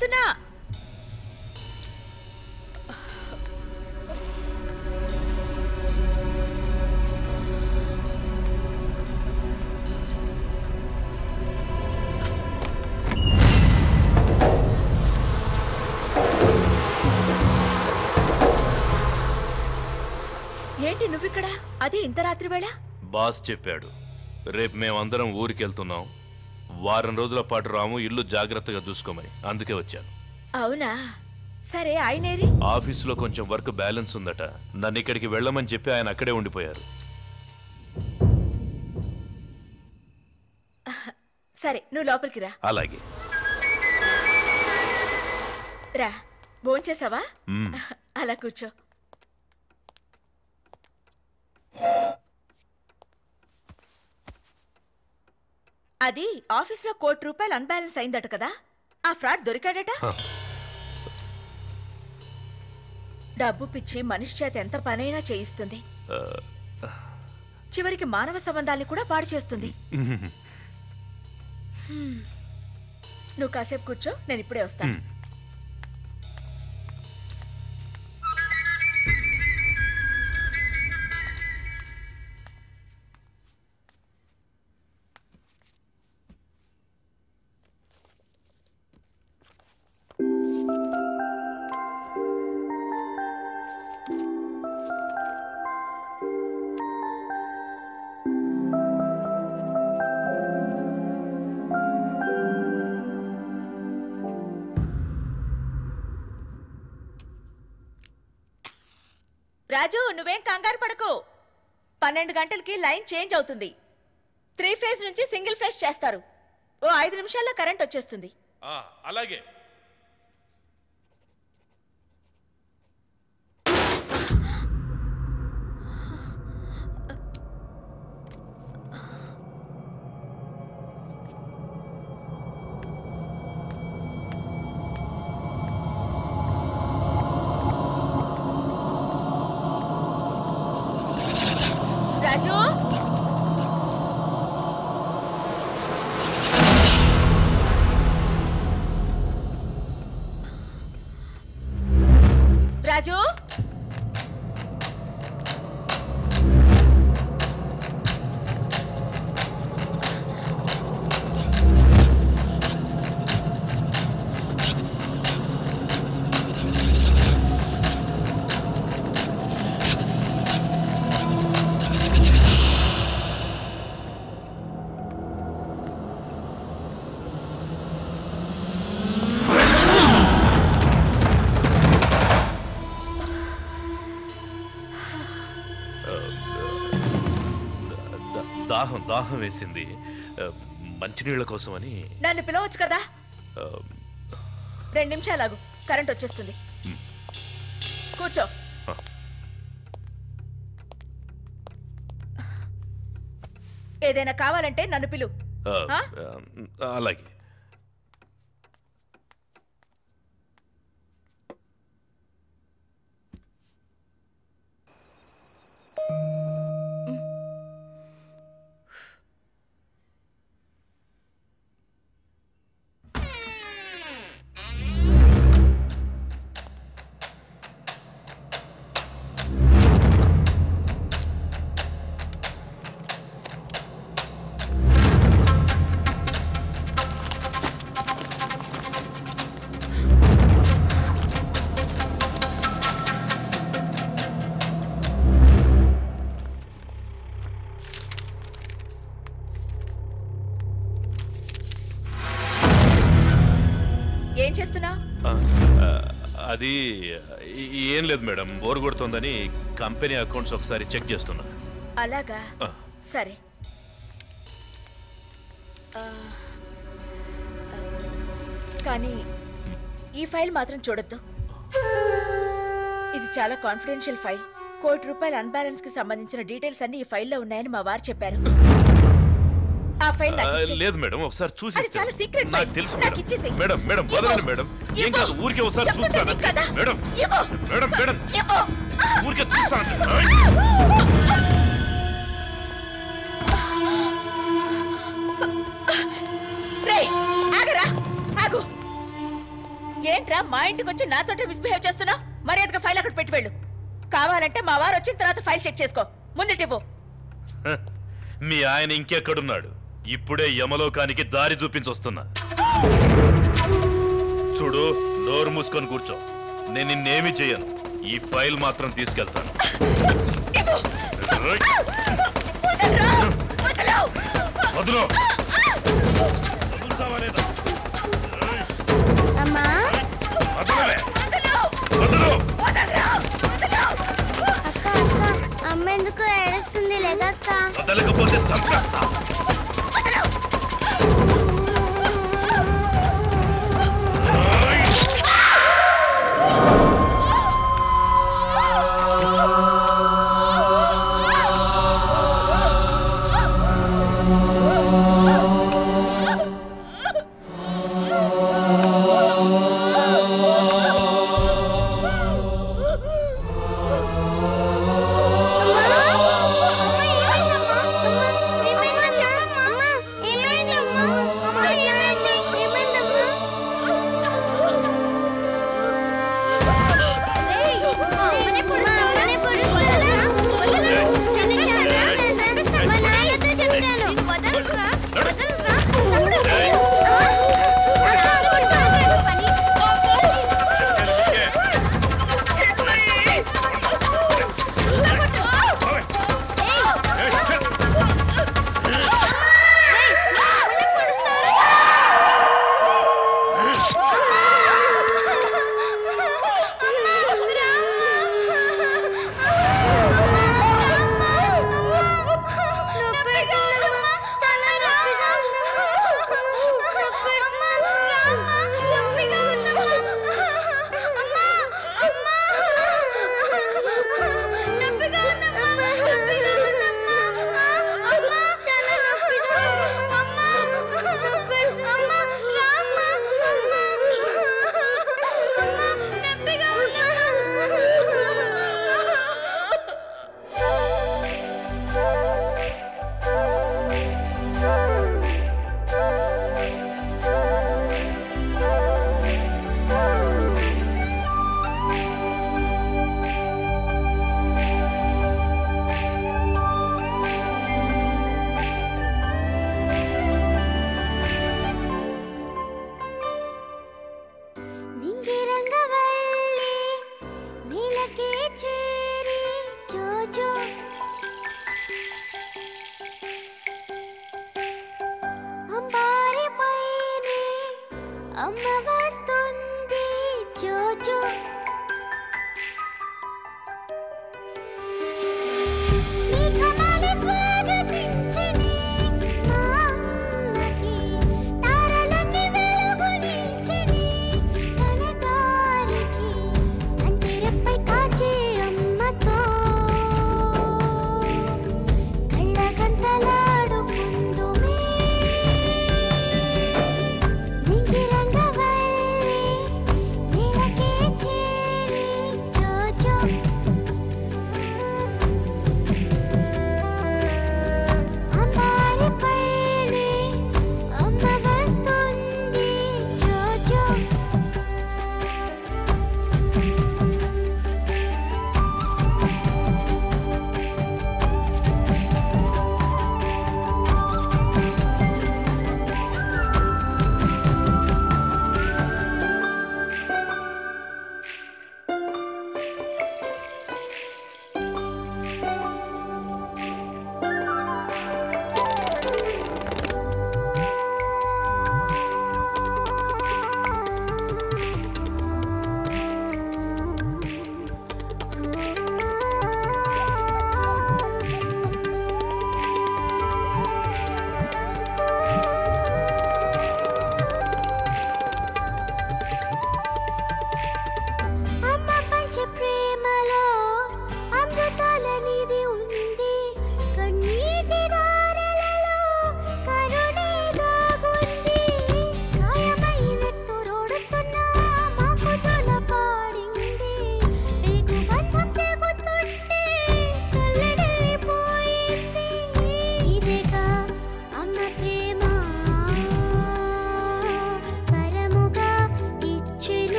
వస్తున్నా. ఏంటి నువ్విక్కడ? అది ఇంత రాత్రి వేళ? బాస్ చెప్పాడు, రేపు మేమందరం ఊరికి వెళ్తున్నాం. వారం రోజుల పాటు రాము, ఇల్లు జాగ్రత్తగా చూసుకోమని. అందుకే వచ్చాను. అవునా? సరే, ఆయనేరి? ఆఫీసులో కొంచెం వర్క్ బ్యాలెన్స్ ఉందట. నన్ను ఇక్కడికి వెళ్ళమని చెప్పి ఆయన అక్కడే ఉండిపోయారు. సరే, నువ్వు లోపలికి రా. అలాగే. రా, భోంచేసావా? అలా కూర్చో. అది ఆఫీస్లో ₹1,00,00,000 అన్బ్యాలెన్స్ అయిందట కదా, ఆ ఫ్రాడ్ దొరికాడట. డబ్బు పిచ్చి మనిషి చేత ఎంత పనైనా చేయిస్తుంది, చివరికి మానవ సంబంధాల్ని కూడా పాడు చేస్తుంది. నువ్వు కాసేపు కూర్చో, నేను ఇప్పుడే వస్తాను. రాజు, నువ్వేం కంగారు పడకు. 12 గంటలకి లైన్ చేంజ్ అవుతుంది. 3 ఫేజ్ నుంచి సింగిల్ ఫేజ్ చేస్తారు. ఓ 5 నిమిషాల్లో కరెంట్ వచ్చేస్తుంది. అలాగే. రాజు, రాజు, దాహం వేసింది, మంచినీళ్ళ కోసమని. నన్ను పిలవచ్చు కదా. 2 నిమిషాలు ఆగు, కరెంట్ వచ్చేస్తుంది. కూర్చో. ఏదైనా కావాలంటే నన్ను పిలు. అలాగే. ఏం చేస్తున్నావు? అది ఏం లేదు మేడం, బోర్ కొడుతోందని కంపెనీ అకౌంట్స్ ఒకసారి చెక్ చేస్తున్నా. అలాగా, సరే. కానీ ఈ ఫైల్ మాత్రం చూడొద్దు. ఇది చాలా కాన్ఫిడెన్షియల్ ఫైల్. ₹1,00,00,000 అన్బ్యాలెన్స్ కి సంబంధించిన డీటెయిల్స్ అన్ని ఈ ఫైల్లో ఉన్నాయని మా వారు చెప్పారు. ఆ ఫైల్ లేదు మేడం, ఒకసారి చూసి చాలా సీక్రెట్. నాకు తెలుసు మేడం. మేడం వదలండి మేడం, ఏం కాదు, ఊరికే ఒకసారి చూస్తాను మేడం. మేడం మేడం ఊరికే చూస్తాను. ఏంట్రా మా ఇంటికి వచ్చి నాతోటే మిస్బిహేవ్ చేస్తున్నావు? మర్యాదగా ఫైల్ అక్కడ పెట్టి వెళ్ళు. కావాలంటే మా వారు వచ్చిన తర్వాత ఫైల్ చెక్ చేసుకో. ముందుటివ్వు. మీ ఆయన ఇంకెక్కడున్నాడు? ఇప్పుడే యమలోకానికి దారి చూపించొస్తున్నా. చూడు, నోరు మూసుకొని కూర్చో. నేను నిన్నేమి చేయను. ఈ ఫైల్ మాత్రం తీసుకెళ్తాను. వదులు. అమ్మా అమ్మ ఎందుకు ఏడుస్తుంది? లేదక్క. వదలకపోతే చంపేస్తా.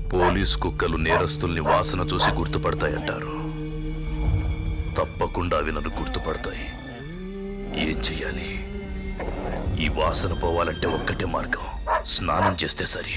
పోలీస్ కుక్కలు నేరస్తుల్ని వాసన చూసి గుర్తుపడతాయంటారు. తప్పకుండా అవి నన్ను గుర్తుపడతాయి. ఏం చెయ్యాలి? ఈ వాసన పోవాలంటే ఒక్కటే మార్గం, స్నానం చేస్తే సరి.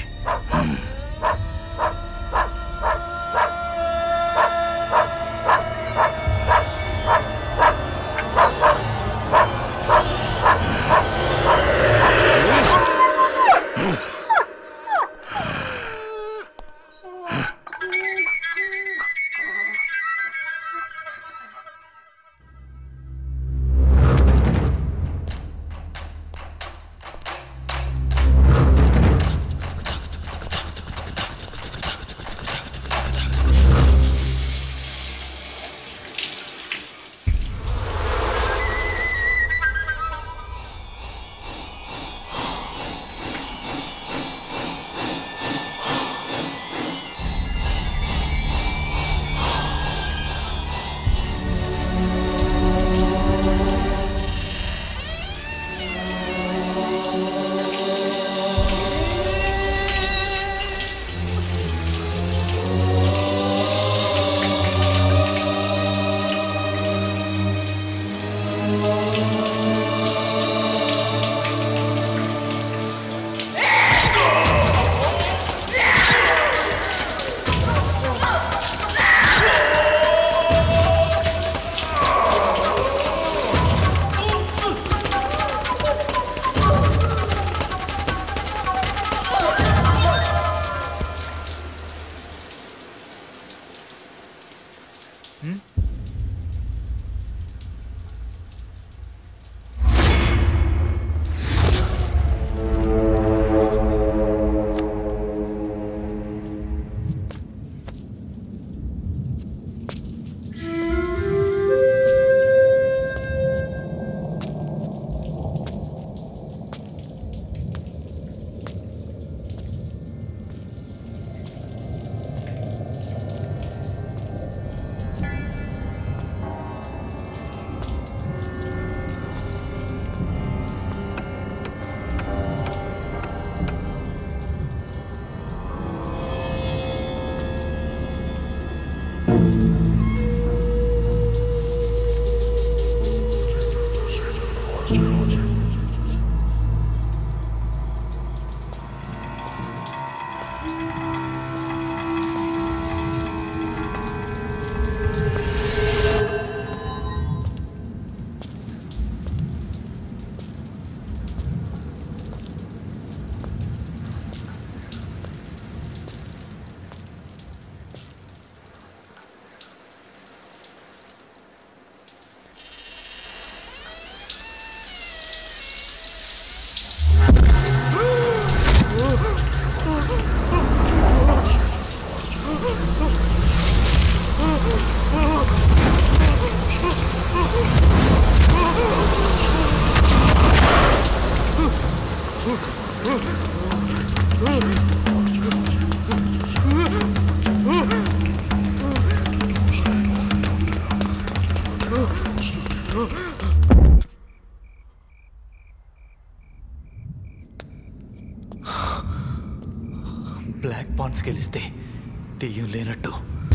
బ్లాక్ పాన్స్ గెలిస్తే దెయ్యం లేనట్టు,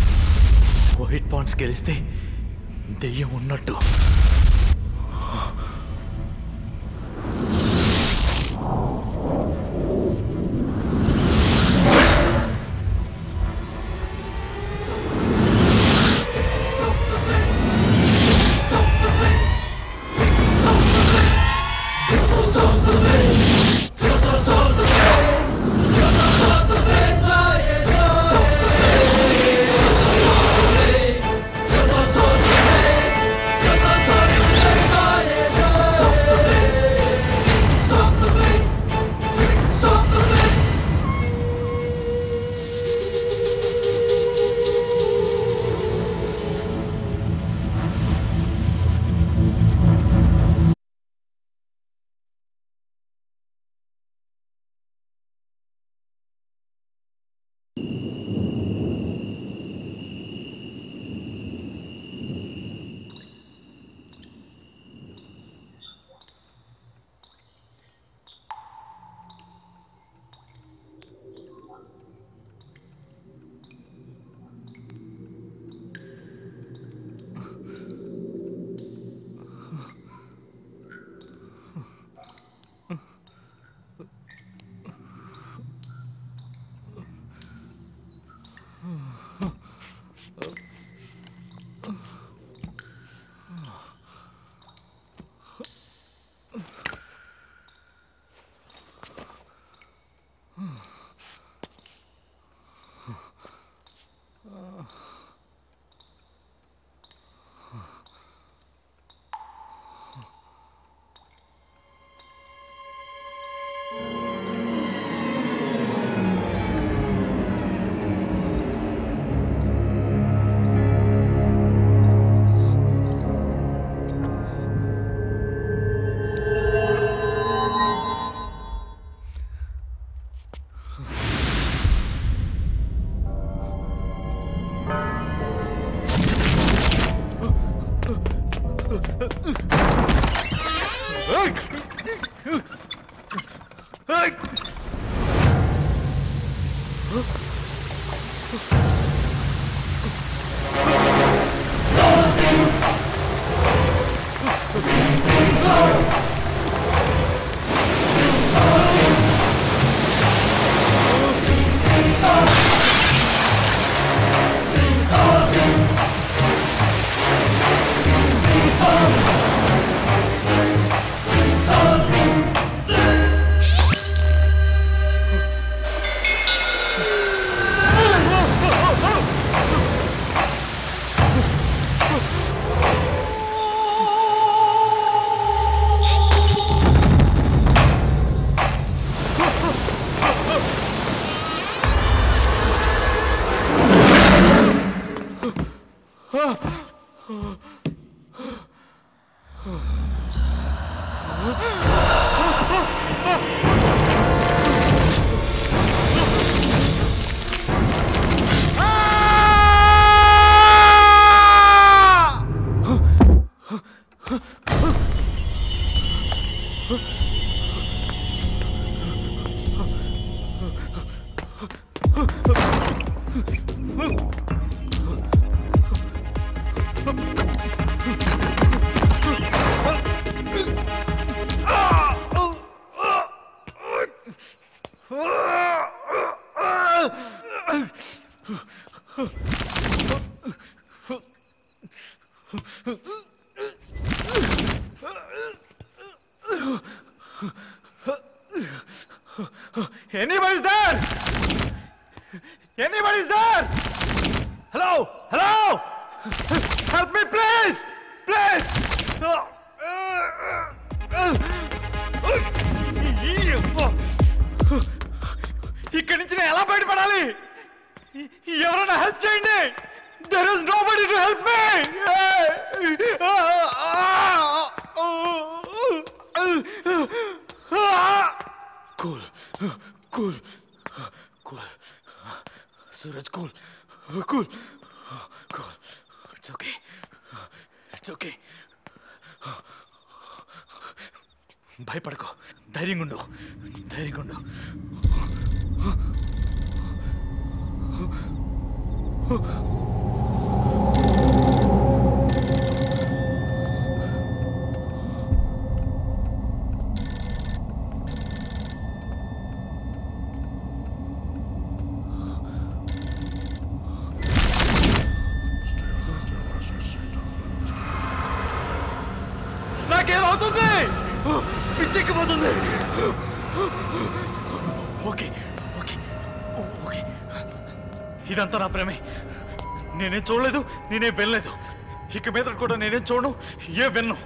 వైట్ పాన్స్ గెలిస్తే దెయ్యం ఉన్నట్టు. Just Anybody's there? Anybody's there? Hello? Hello? Help me, please! Please! ఇక్కడి నుంచి నేను ఎలా బయటపడాలి? ఎవరైనా హెల్ప్ చేయండి. There is nobody to help me. Cool. Cool. Cool. Suraj, cool. Cool. Cool. It's okay. It's okay. భయపడకో. ధైర్యంగా ఉండు. ధైర్యంగా ఉండు. నాకేదవుతుంది? పిచ్చెక్కిపోతుంది. ఓకే ఓకే ఓకే, ఇదంతా నా ప్రేమే. నేనేం చూడలేదు, నేనేం వెళ్ళలేదు. ఇక మీద కూడా నేనేం చూడను, ఏ విన్ను.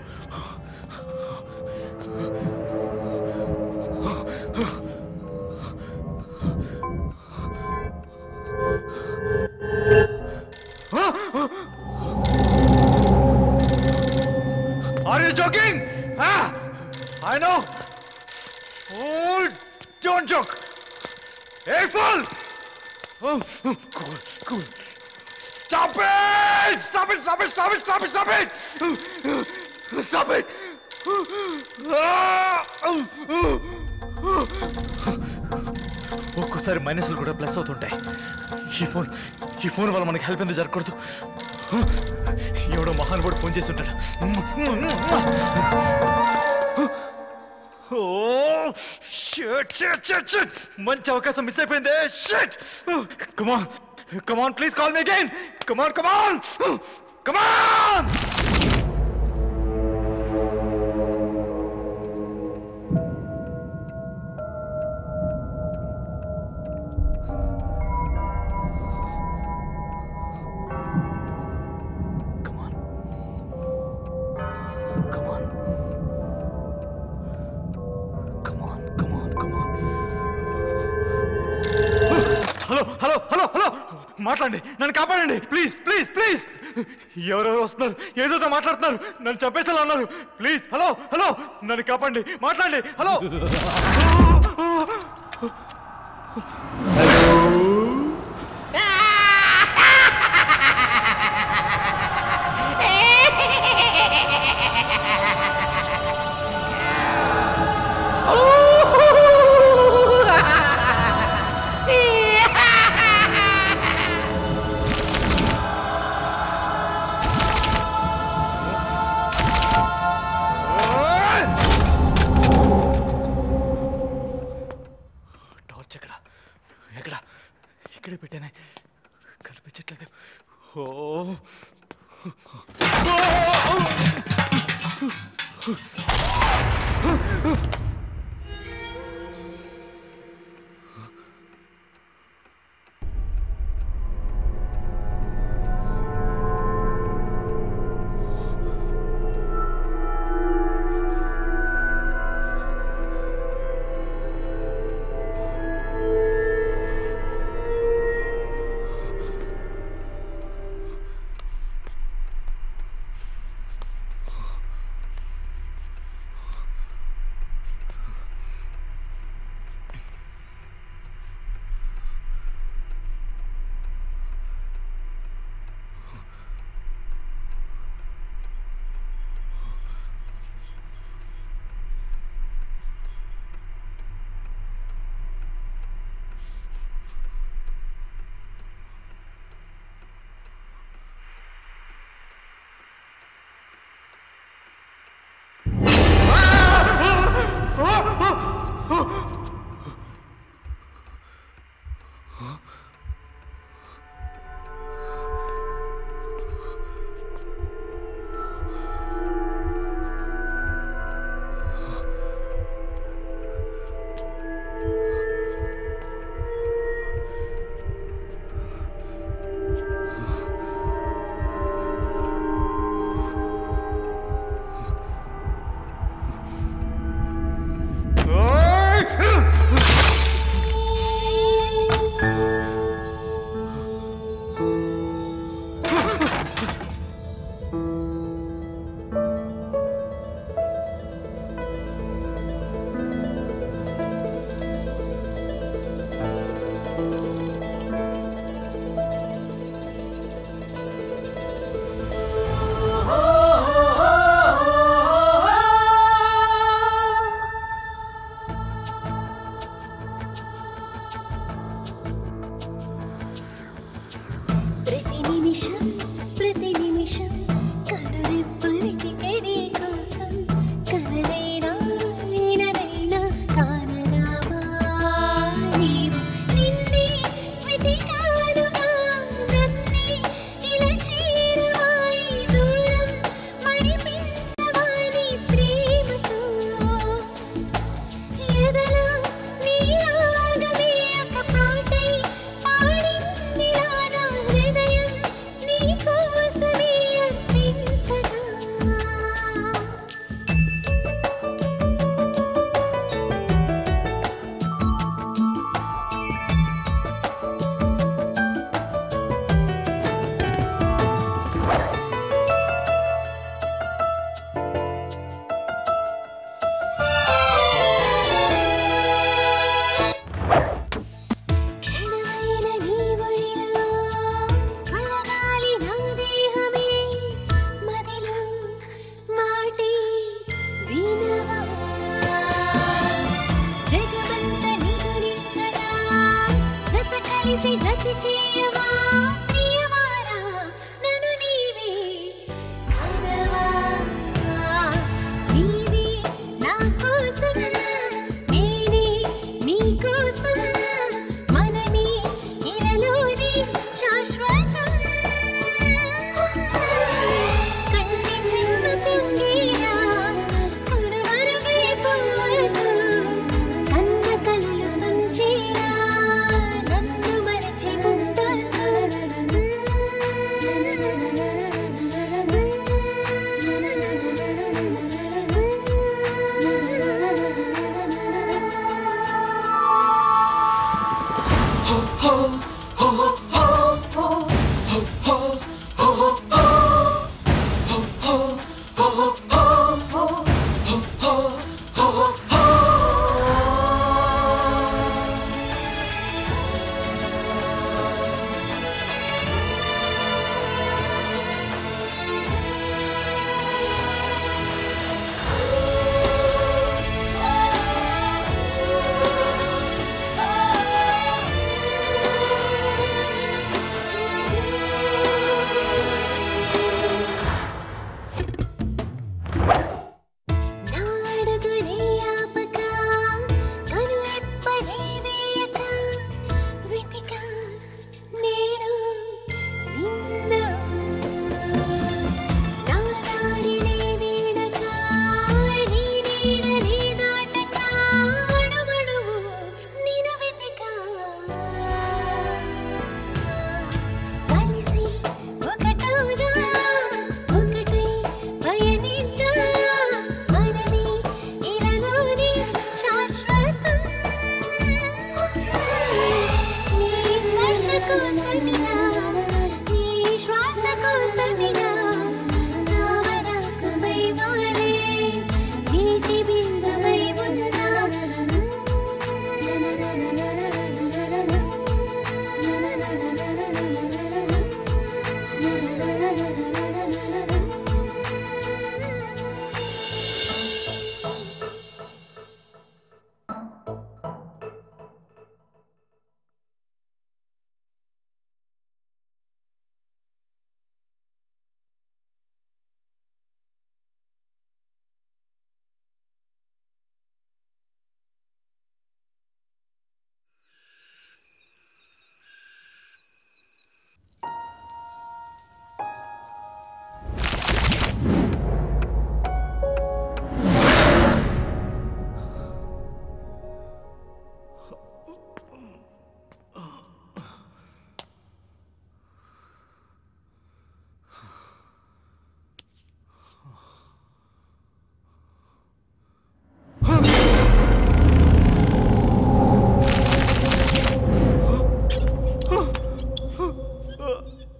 Are you joking? I know. Oh, don't joke. Hey, fool! Cool, cool. Stop it! Stop it! Stop it! Stop it! Stop it! Stop it! Stop it! ఒక్కోసారి మైనస్లు కూడా ప్లస్ అవుతుంటాయి. ఈ ఫోన్ వల్ల మనకి హెల్ప్ ఎందుకు జరగకూడదు? ఎవడో మహానుభావుడు ఫోన్ చేసి ఉంటాడు. మంచి అవకాశం మిస్ అయిపోయింది. Shit! Come on, Come on, please call me again. Come on, come on. Come on. Hello hello hello hello మాట్లాడండి, నన్ను కాపాడండి ప్లీజ్ ప్లీజ్ ప్లీజ్. ఎవరెవరు వస్తున్నారు, ఏదో మాట్లాడుతున్నారు, నన్ను చంపేసేలా ఉన్నారు. ప్లీజ్ హలో హలో నన్ను కాపాడండి, మాట్లాడండి. హలో ఇక్కడే పెట్టానే, కనిపించట్లేదు. ఓ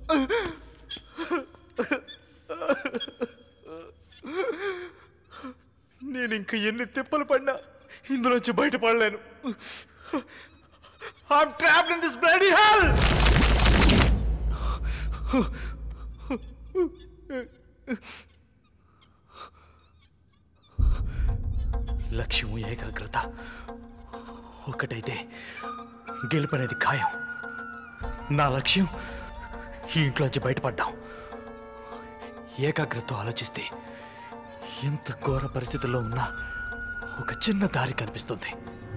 నేను ఇంక ఎన్ని తిప్పలు పడినా ఇందులోంచి బయటపడలేను. I'm trapped in this bloody hell! లక్ష్యము ఏకాగ్రత ఒకటైతే గెలుపనేది ఖాయం. నా లక్ష్యం ఈ ఇంట్లోంచి బయటపడ్డాం. ఏకాగ్రతతో ఆలోచిస్తే ఎంత ఘోర పరిస్థితుల్లో ఉన్నా ఒక చిన్న దారి కనిపిస్తుంది.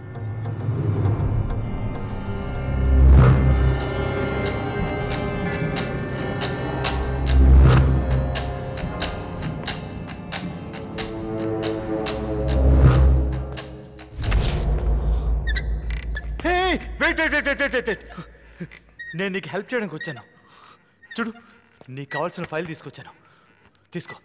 నేను నీకు హెల్ప్ చేయడానికి వచ్చాను. చూడు, నీకు కావాల్సిన ఫైల్ తీసుకొచ్చాను. తీసుకో.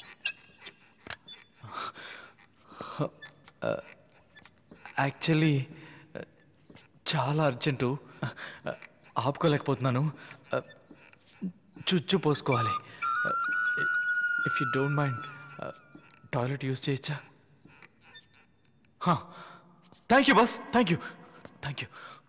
యాక్చువల్లీ చాలా అర్జెంటు, ఆపుకోలేకపోతున్నాను. చుచ్చు పోసుకోవాలి. If you don't mind toilet use చేయొచ్చా? Thank you boss, thank you, thank you.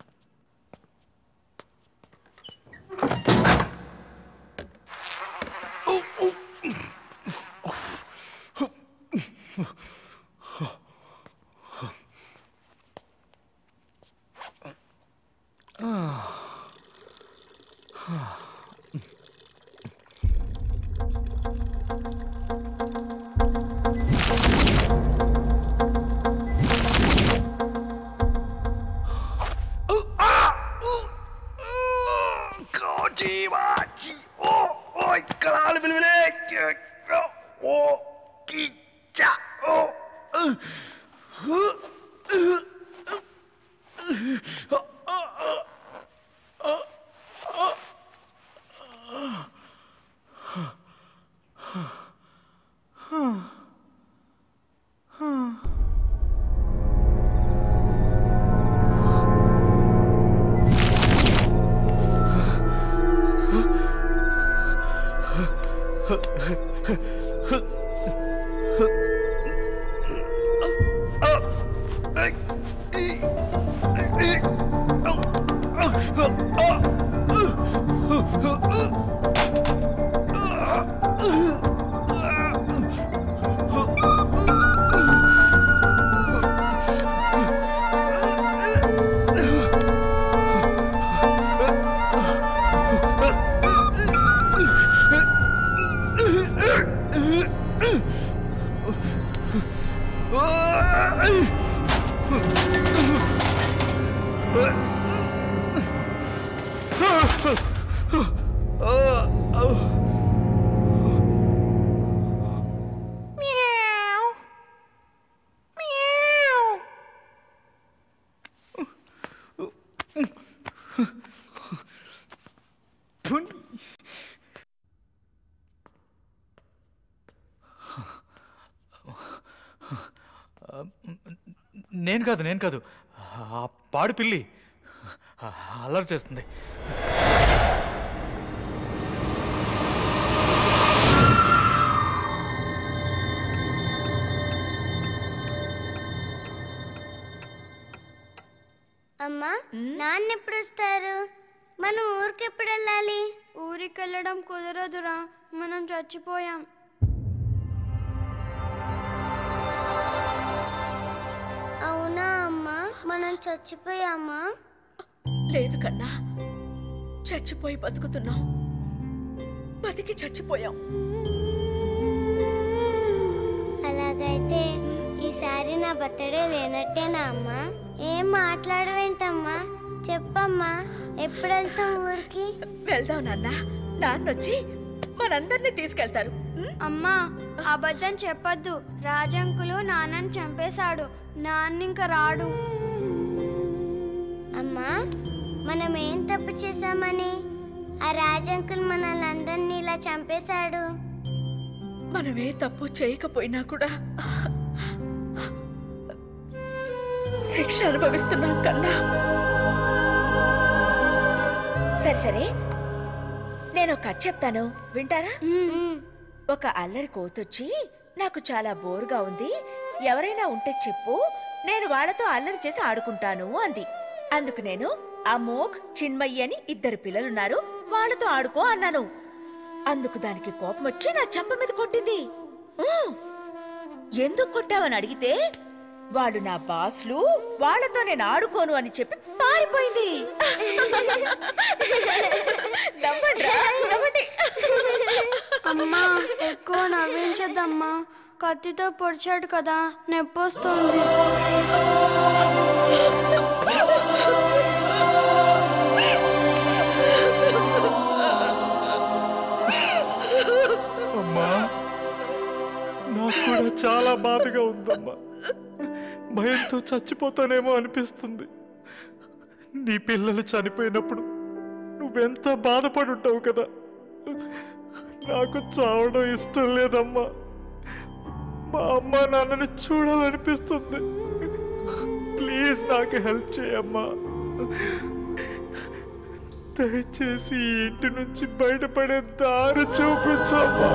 నేను కాదు ఆ పాడు పిల్లి అల్లరి చేస్తుంది. అమ్మా, నాన్న ఎప్పుడు వస్తారు? మనం ఊరికి ఎప్పుడు వెళ్ళాలి? ఊరికి వెళ్ళడం కుదరదురా, మనం చచ్చిపోయాం. అవునా అమ్మా, మనం చచ్చిపోయామా? లేదు కన్నా, చచ్చిపోయి బతుకుతున్నాం, బతికి చచ్చిపోయాం. అలాగైతే ఈసారి నా బర్త్డే లేనట్టేనా అమ్మా? ఏం మాట్లాడవేంటమ్మా? చెప్పమ్మా, ఎప్పుడు వెళ్తాం ఊరికి? వెళ్దాం నాన్న, నాన్నొచ్చి మనందరినీ తీసుకెళ్తారు. అమ్మా, అబద్ధం చెప్పొద్దు. రాజంకులు నాన్నని చంపేశాడు, నాన్న ఇంకా రాడు. అమ్మా, మనం ఏం తప్పు చేశామని ఆ రాజంకుల్ మనల్ని అందరినీ ఇలా చంపేశాడు? మనమే తప్పు చేయకపోయినా కూడా శిక్ష అనుభవిస్తున్నాం కన్నా. సరే సరే, నేను కథ చెప్తాను, వింటారా? ఒక అల్లరి కోతొచ్చి నాకు చాలా బోరుగా ఉంది, ఎవరైనా ఉంటే చెప్పు, నేను వాళ్ళతో అల్లరి చేసి ఆడుకుంటాను అంది. అందుకు నేను అమోఘ్, చిన్మయ్యి అని 2 పిల్లలున్నారు, వాళ్ళతో ఆడుకో అన్నాను. అందుకు దానికి కోపం వచ్చి నా చెంప మీద కొట్టింది. ఎందుకు కొట్టావని అడిగితే వాళ్ళు నా బాస్లు, వాళ్ళతో నేను ఆడుకోను అని చెప్పి పారిపోయింది. అమ్మా ఎక్కువ నవ్వించద్దమ్మా, కత్తితో పొడిచాడు కదా, నొప్పొస్తుంది. అమ్మా నాకు కూడా చాలా బాధగా ఉందమ్మా. భయంతో చచ్చిపోతానేమో అనిపిస్తుంది. నీ పిల్లలు చనిపోయినప్పుడు నువ్వెంత బాధపడుంటావు కదా. నాకు చావడం ఇష్టం లేదమ్మా. మా అమ్మ నాన్నని చూడాలనిపిస్తుంది. ప్లీజ్ నాకు హెల్ప్ చేయమ్మా. దయచేసి ఈ ఇంటి నుంచి బయటపడే దారి చూపించమ్మా.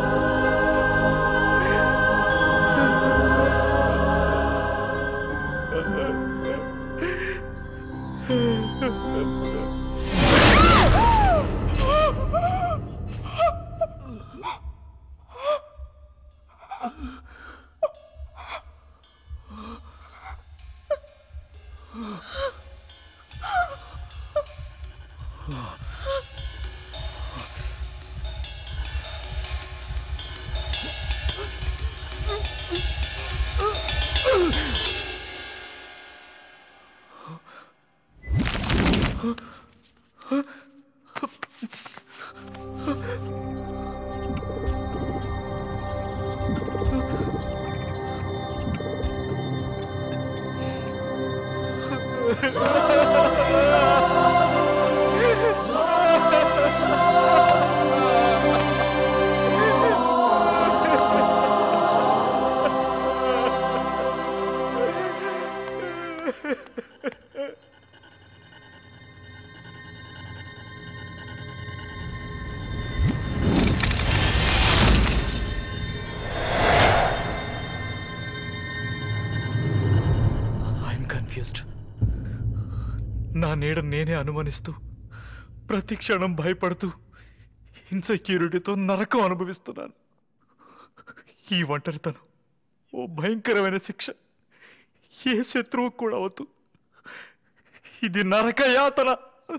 నా నీడ నేనే అనుమానిస్తూ, ప్రతి క్షణం భయపడుతూ, ఇన్సెక్యూరిటీతో నరకం అనుభవిస్తున్నాను. ఈ ఒంటరితనం ఓ భయంకరమైన శిక్ష. ఏ శత్రువు కూడా అవద్దు. ఇది నరక యాతన.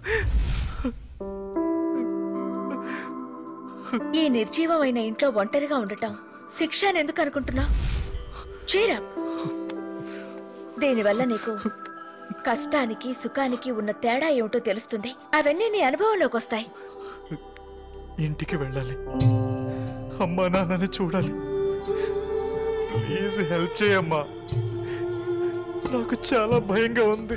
ఈ నిర్జీవమైన ఇంట్లో ఒంటరిగా ఉండటం శిక్ష అని ఎందుకు అనుకుంటున్నా? చీరా, దీనివల్ల నీకు కష్టానికి సుఖానికి ఉన్న తేడా ఏమిటో తెలుస్తుంది. అవన్నీ నీ అనుభవంలోకి వస్తాయి. ఇంటికి వెళ్ళాలి, అమ్మా నాన్నని చూడాలి. ప్లీజ్ హెల్ప్ చేయమ్మా. నాకు చాలా భయంగా ఉంది.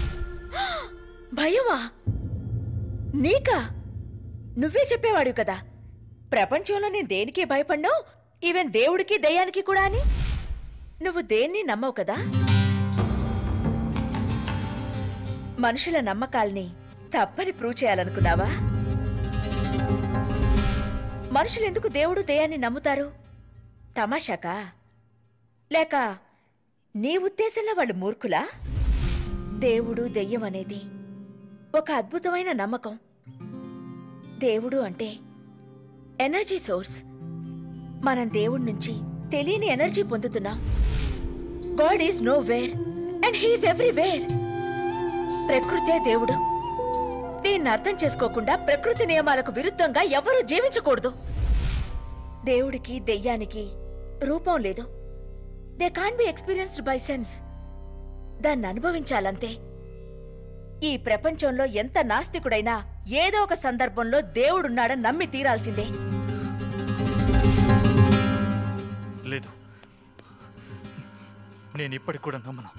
భయమా? నీకా? నువ్వే చెప్పేవాడు కదా ప్రపంచంలో నేను దేనికి భయపడ్నో, ఈవెన్ దేవుడికి దయ్యానికి కూడా అని. నువ్వు దేన్ని నమ్మవు కదా. మనుషుల నమ్మకాల్ని తప్పని ప్రూవ్ చేయాలనుకున్నావా? మనుషులెందుకు దేవుడు దయ్యాన్ని నమ్ముతారు? తమాషాకా? లేక నీ ఉద్దేశంలో వాళ్ళు మూర్ఖులా? దేవుడు దెయ్యం అనేది ఒక అద్భుతమైన నమ్మకం. దేవుడు అంటే ఎనర్జీ సోర్స్. మనం దేవుడి నుంచి తెలియని ఎనర్జీ పొందుతున్నాం. God is nowhere and he is everywhere. ప్రకృతే దేవుడు. దీన్ని అర్థం చేసుకోకుండా ప్రకృతి నియమాలకు విరుద్ధంగా ఎవరూ జీవించకూడదు. దేవుడికి దెయ్యానికి రూపం లేదు. They can be experienced by sense. దాన్ని అనుభవించాలంతే. ఈ ప్రపంచంలో ఎంత నాస్తికుడైనా ఏదో ఒక సందర్భంలో దేవుడున్నాడని నమ్మి తీరాల్సిందే. లేదు, నేను ఇప్పటికి కూడా నమ్మను.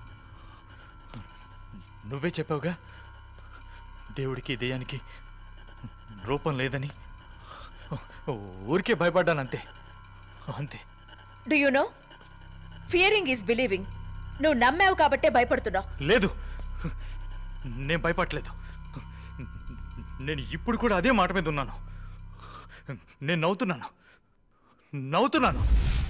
నువ్వే చెప్పావుగా దేవుడికి దెయ్యానికి రూపం లేదని. ఊరికే భయపడ్డానంతే. అంతే. Do you know, fearing is believing. నువ్వు నమ్మావు కాబట్టే భయపడుతున్నావు. లేదు, నేను భయపడలేదు. నేను ఇప్పుడు కూడా అదే మాట మీద ఉన్నాను. నేను నవ్వుతున్నాను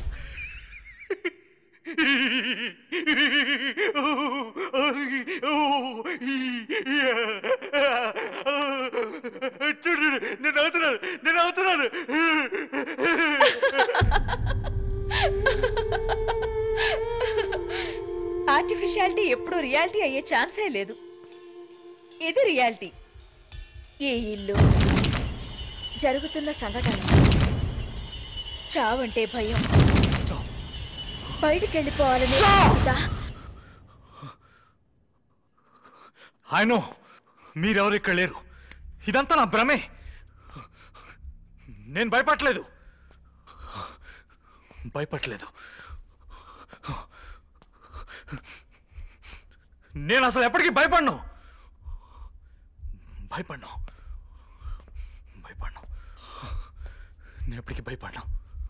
చూడు, నేను అవుతున్నాను. ఆర్టిఫిషియాలిటీ ఎప్పుడూ రియాలిటీ అయ్యే ఛాన్సే లేదు. ఇది రియాలిటీ. ఈ ఇల్లు, జరుగుతున్న సంఘటన, చావంటే భయం, బయటికి వెళ్ళిపోవాలని ఆయన మీరెవరు ఇక్కడ లేరు. ఇదంతా నా భ్రమే. నేను భయపడలేదు. నేను అసలు ఎప్పటికీ భయపడను. నేను ఎప్పటికీ భయపడను.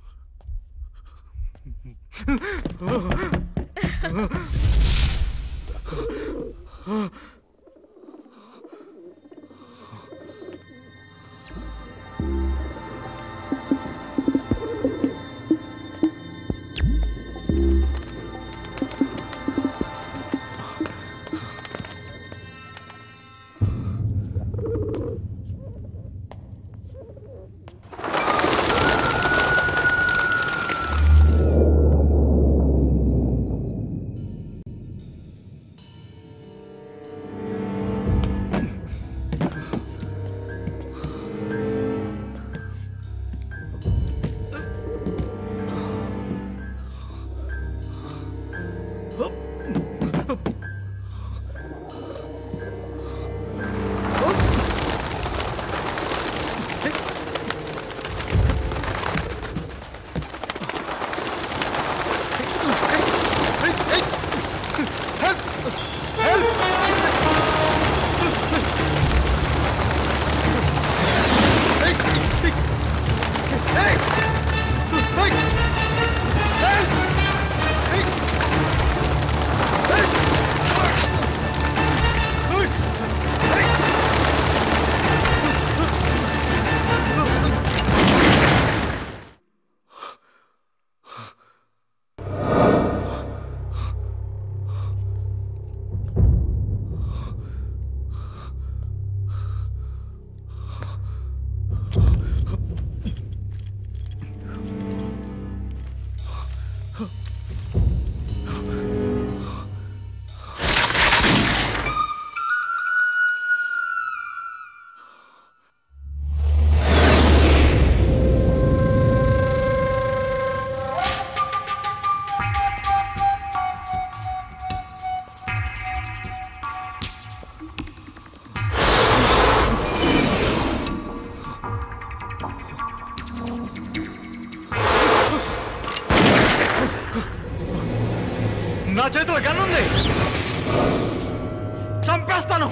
నా చేతిలో గన్నుంది. చంపేస్తాను.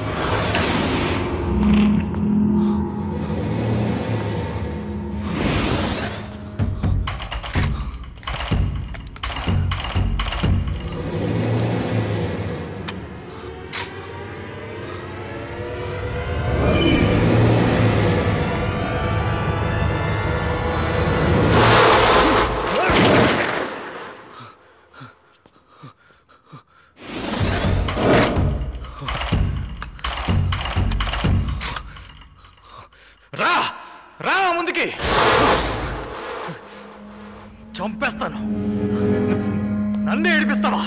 రా ముందుకి. చంపేస్తాను. నన్నే ఏడిపిస్తావా?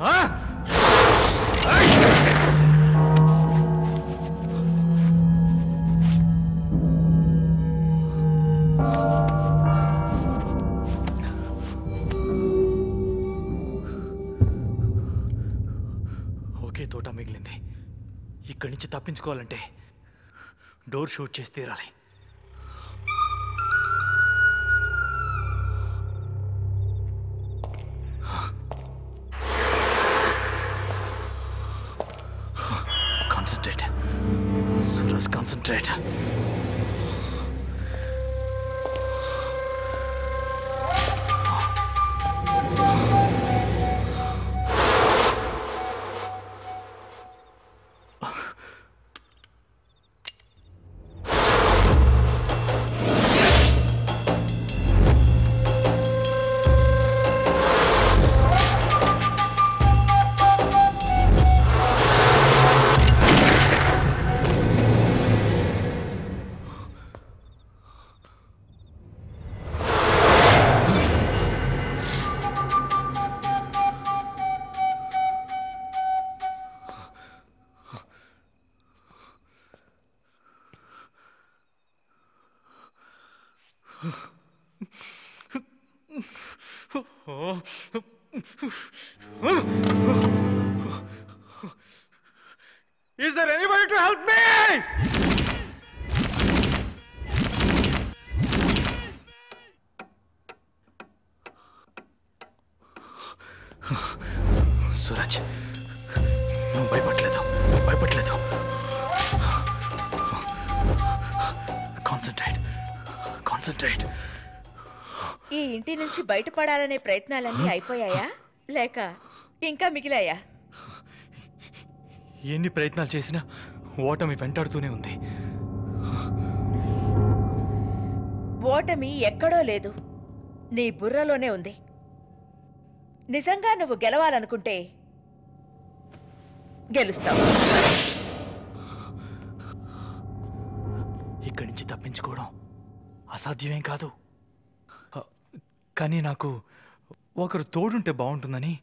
ఒకే తోట మిగిలింది. ఇక్కడి నుంచి తప్పించుకోవాలంటే డోర్ షూట్ చేసి తీరాలి. Concentrate. Suraj, concentrate. Is there anybody to help me? Suraj, నువ్వు భయపడలేదు. కాన్సంట్రేట్. ఈ ఇంటి నుంచి బయటపడాలనే ప్రయత్నాలన్నీ అయిపోయాయా లేక ఇంకా మిగిలాయా? ఎన్ని ప్రయత్నాలు చేసినా ఓటమి వెంటాడుతూనే ఉంది. ఓటమి ఎక్కడో లేదు, నీ బుర్రలోనే ఉంది. నిజంగా నువ్వు గెలవాలనుకుంటే గెలుస్తావు. ఇక్కడి నుంచి తప్పించుకోవడం అసాధ్యమేం కాదు. కానీ నాకు ఒకరు తోడుంటే బాగుంటుందని.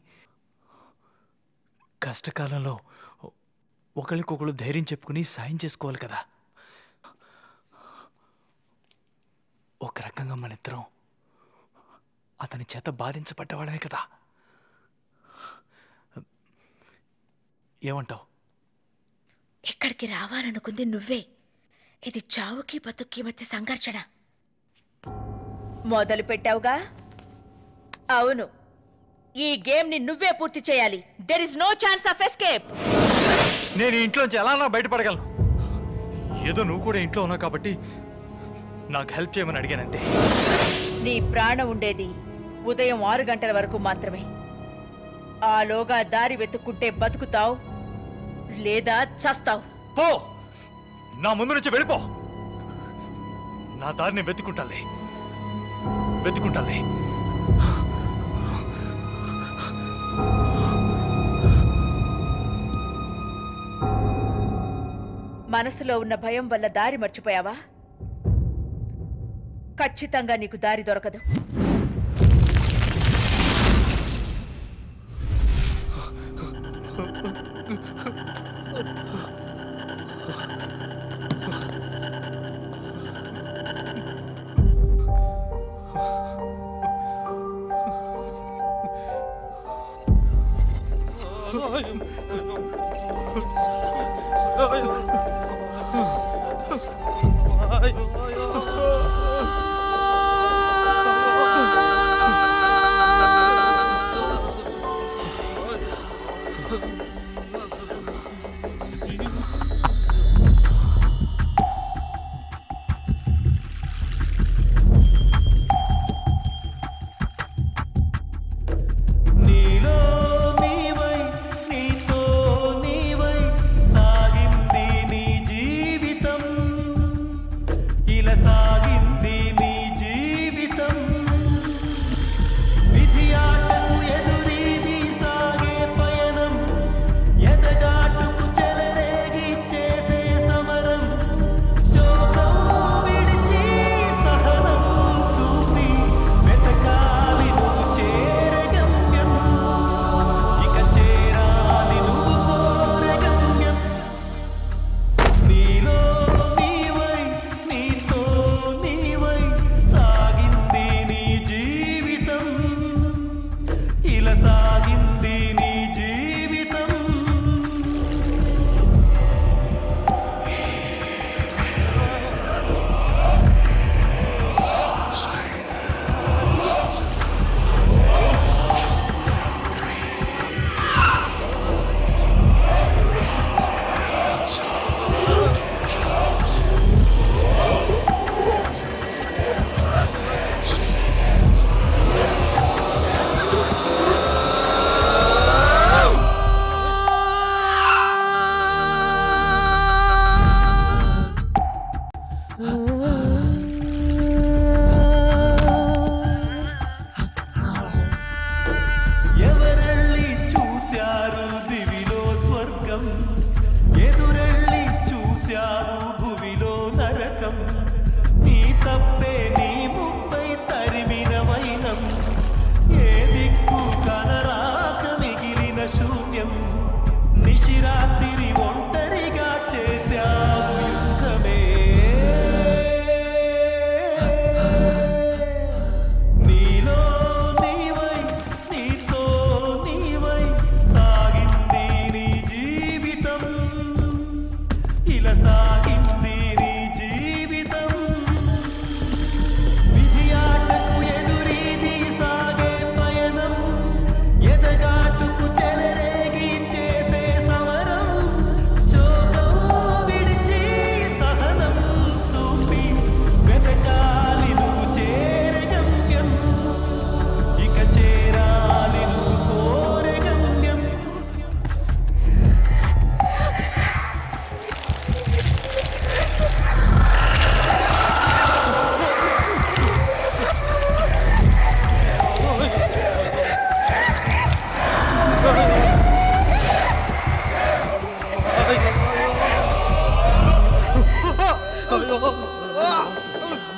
కష్టకాలంలో ఒకరికొకరు ధైర్యం చెప్పుకుని సాయం చేసుకోవాలి కదా. ఒక రకంగా మనిద్దరం అతని చేత బాధించబడ్డవాడమే కదా. ఏమంటావు? ఇక్కడికి రావాలనుకుంది నువ్వే. ఇది చావుకి బతుక్కి మధ్య సంఘర్షణ. మొదలు పెట్టావుగా. అవును, ఈ గేమ్ ని నువ్వే పూర్తి చేయాలి. There is no chance of escape. నేను ఇంట్లోంచి ఎలా బయటపడగలను? ఏదో నువ్వు కూడా ఇంట్లో ఉన్నావు కాబట్టి నాకు హెల్ప్ చేయమని అడిగానంతే. నీ ప్రాణం ఉండేది ఉదయం 6 గంటల వరకు మాత్రమే. ఆలోగా దారి వెతుక్కుంటే బతుకుతావు లేదా చస్తావు. పో, నా ముందు నుంచి వెళ్ళిపో. నా దారిని వెతుక్కుంటాలే. మనసులో ఉన్న భయం వల్ల దారి మర్చిపోయావా? ఖచ్చితంగా నీకు దారి దొరకదు.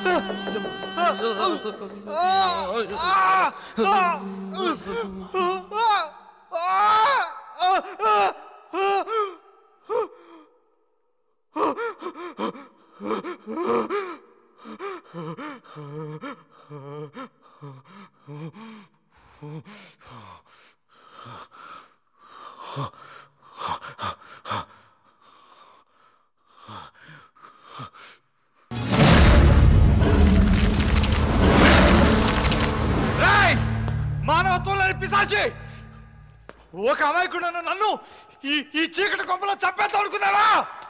మానవత్వం లేని పిశాచి! ఒక అమాయకుడు నన్ను ఈ చీకటి కొంపలో చంపేద్దాం అనుకున్నావా?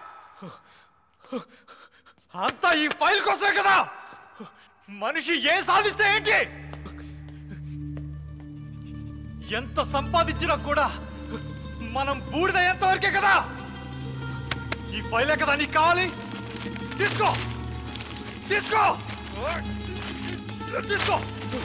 అంతా ఈ ఫైల్ కోసమే కదా! మనిషి ఏం సాధిస్తే ఏంటి? ఎంత సంపాదించినా కూడా మనం బూడిద ఎంతవరకే కదా! ఈ ఫైలే కదా నీకు కావాలి? తీసుకో తీసుకో తీసుకో!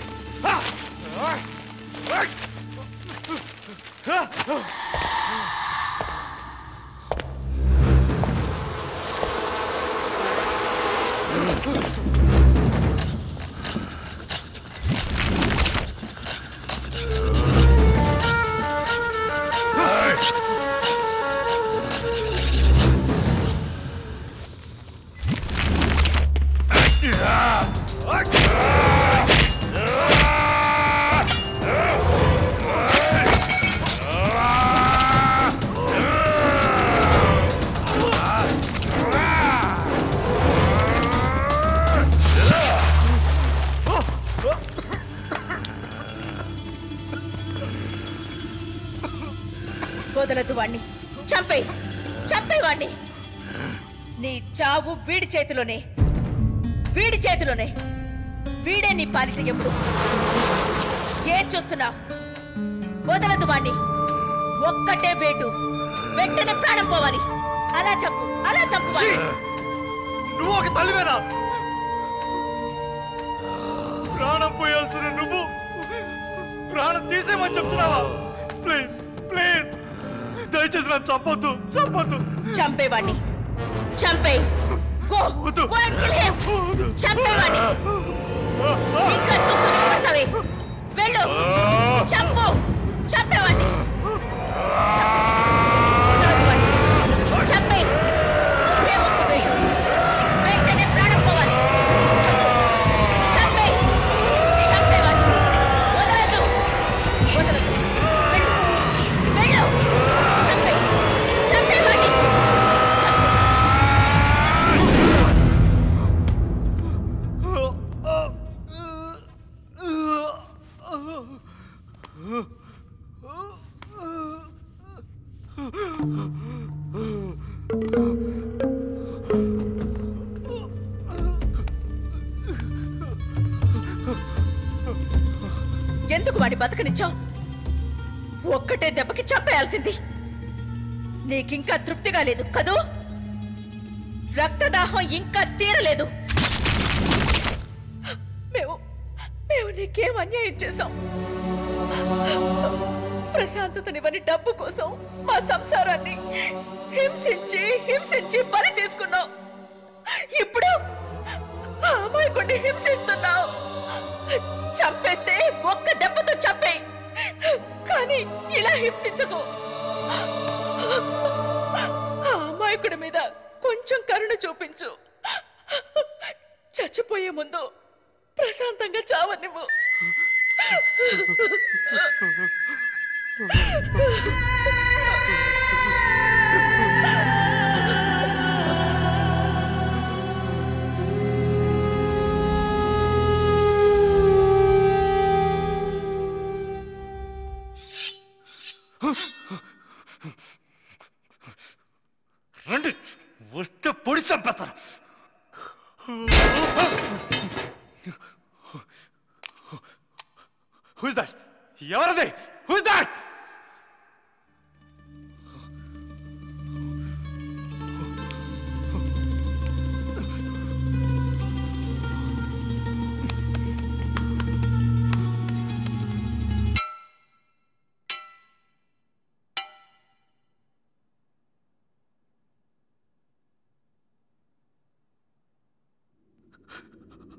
వదలదు వాణ్ణి, చంపే చంపేవాణ్ణి. నీ చావు వీడి చేతిలోనే, వీడి చేతిలోనే. వీడే నీ పాలిట ఎప్పుడు. ఏం చూస్తున్నా? వదలదు వాణ్ణి. ఒక్కటే వేటు, వెంటనే ప్రాణం పోవాలి. అలా చంపు, అలా చంపు. నువ్వు ఒక తల్లివేనా? ప్రాణం పోయాల్సిన నువ్వు ప్రాణం తీసేమని చెప్తున్నావా? ప్లీజ్ ప్లీజ్ దయచేసి నన్ను చంపొద్దు, చంపొద్దు. చంపేవాణ్ణి, చంపే. చంపేవాణ్ణి. ఇంకా చూస్తూనే పడతావే. వెళ్ళు, చంపు. చంపేవాణ్ణి. చంపే. వెంటనే ప్రాణం పోవాలి. చంపే. చంపేవాణ్ణి. వదలదు, వదలదు. వెళ్ళు, చంపే. చంపేవాణ్ణి. ఎందుకు వాడి బతకనిచ్చావు? ఒక్కటే దెబ్బకి చంపేయాల్సింది. నీకింకా తృప్తిగా లేదు కదూ? రక్తదాహం ఇంకా తీరలేదు. మేము నీకేం అన్యాయం చేశాం? ప్రశాంతతనివ్వని డబ్బు కోసం మా సంసారాన్ని హింసించి హింసించి బలి తీసుకున్నావు. ఇప్పుడు ఆ అమాయకుడిని హింసిస్తున్నావు. చంపేస్తే ఒక్క దెబ్బతో చంపేయి, కానీ ఇలా హింసించకు. ఆ అమాయకుడి మీద కొంచెం కరుణ చూపించు. చచ్చిపోయే ముందు ప్రశాంతంగా చావనివ్వు. రండి, వస్తే పొడి చంపేస్తారు. Who's that? ఎవరది? Who's that?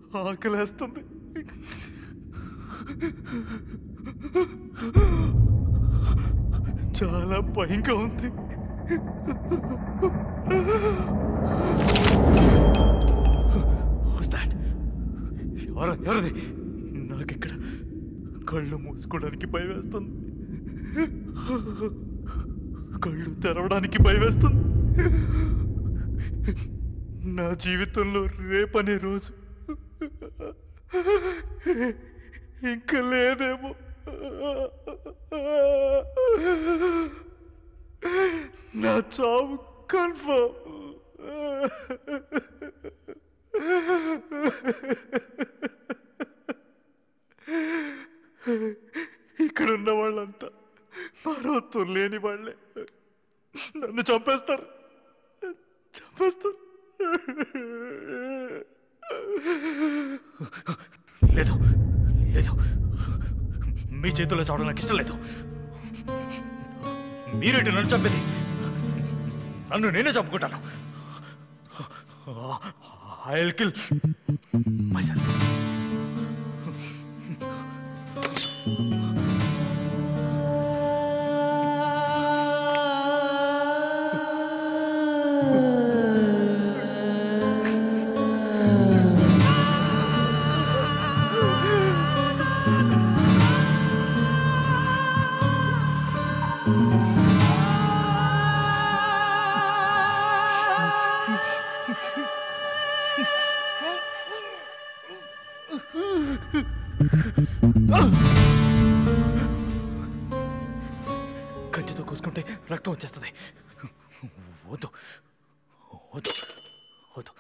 ఆకలేస్తుంది. చాలా భయంగా ఉంది. ఎవరది? నాకెక్కడ కళ్ళు మూసుకోవడానికి భయం వేస్తుంది, కళ్ళు తెరవడానికి భయం వేస్తుంది. నా జీవితంలో రేపనే రోజు ఇంకా లేదేమో. నా చావు కన్ఫర్మ్. ఇక్కడున్న వాళ్ళంతా మరోత్వం లేని వాళ్ళే. నన్ను చంపేస్తారు. లేదు లేదు, మీ చేతుల్లో చావడం నాకు ఇష్టం లేదు. మీరేంటి నన్ను చంపేది? నన్ను నేనే చంపుకుంటాను. I'll kill myself. కత్తితో కోసుకుంటే రక్తం వచ్చేస్తుంది. వద్దు వద్దు వద్దు.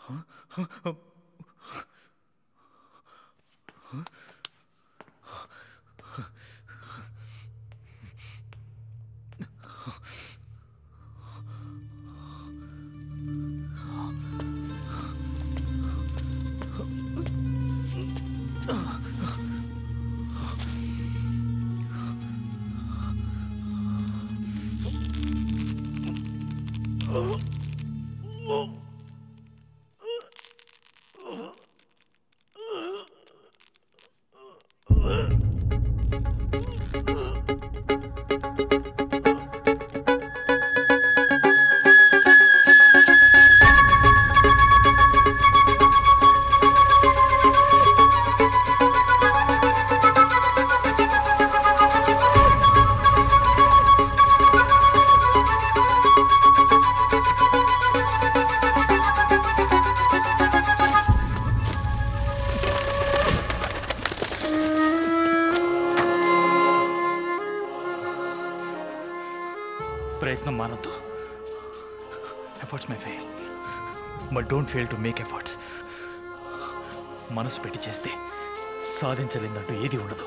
ప్రయత్నం మానొద్దు. Efforts may fail, but don't fail to make efforts. మనసు పెట్టి చేస్తే సాధించలేదంటూ ఏది ఉండదు.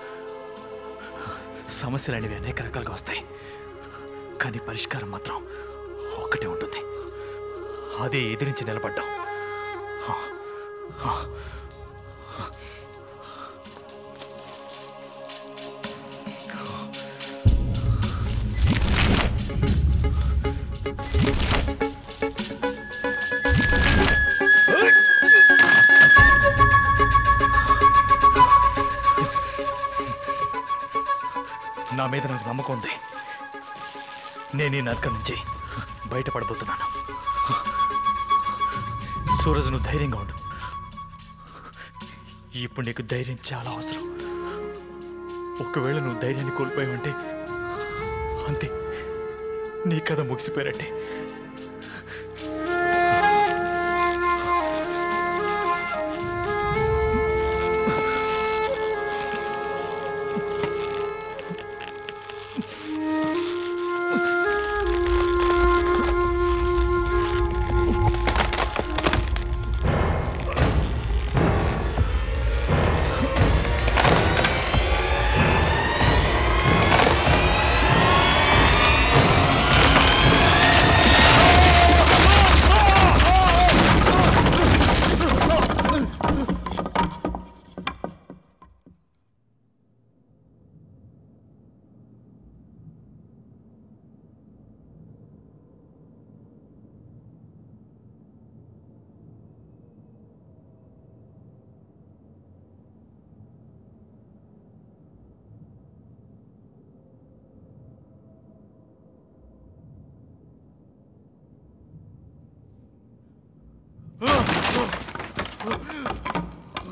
సమస్యలు అనేవి అనేక రకాలుగా వస్తాయి, కానీ పరిష్కారం మాత్రం ఒక్కటే ఉంటుంది. అదే ఎదిరించి నిలబడ్డాం. నా మీద నాకు నమ్మకం ఉంది. నేను ఈ నరకం నుంచి బయటపడబోతున్నాను. సూరజ్, నువ్వు ధైర్యంగా ఉండు. ఇప్పుడు నీకు ధైర్యం చాలా అవసరం. ఒకవేళ నువ్వు ధైర్యాన్ని కోల్పోయావంటే అంతే, నీ కథ ముగిసిపోయినట్టే.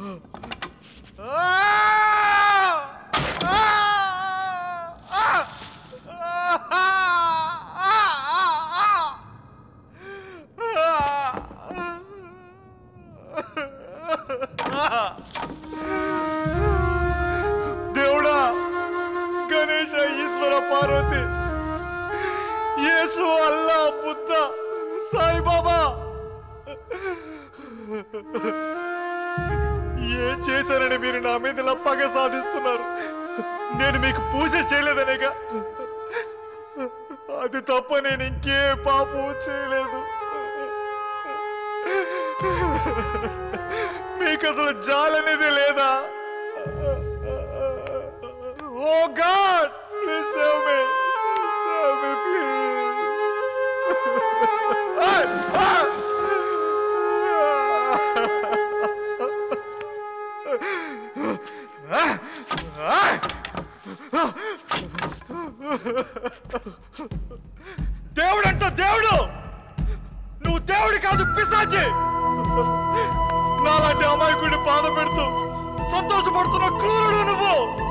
దేవుడా, గణేశ, ఈశ్వర, పార్వతి, యేసు, అల్లా, బుద్ధ, సాయిబాబా, ఏం చేశారని మీరు నా మీద ఇలా పగ సాధిస్తున్నారు? నేను మీకు పూజ చేయలేదనేగా. అది తప్ప నేను ఇంకే పాపం చేయలేదు. మీకు అసలు జాలనేది లేదా? Oh God, please save me, save me please. దేవుడంట దేవుడు, నువ్వు దేవుడి కాదు, పిశాచి. నాలాంటి అమాయకుడిని బాధ పెడుతూ సంతోషపడుతున్న క్రూరుడు నువ్వు.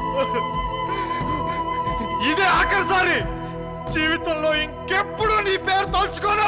ఇదే ఆఖరిసారి. జీవితంలో ఇంకెప్పుడు నీ పేరు తలుచుకోను.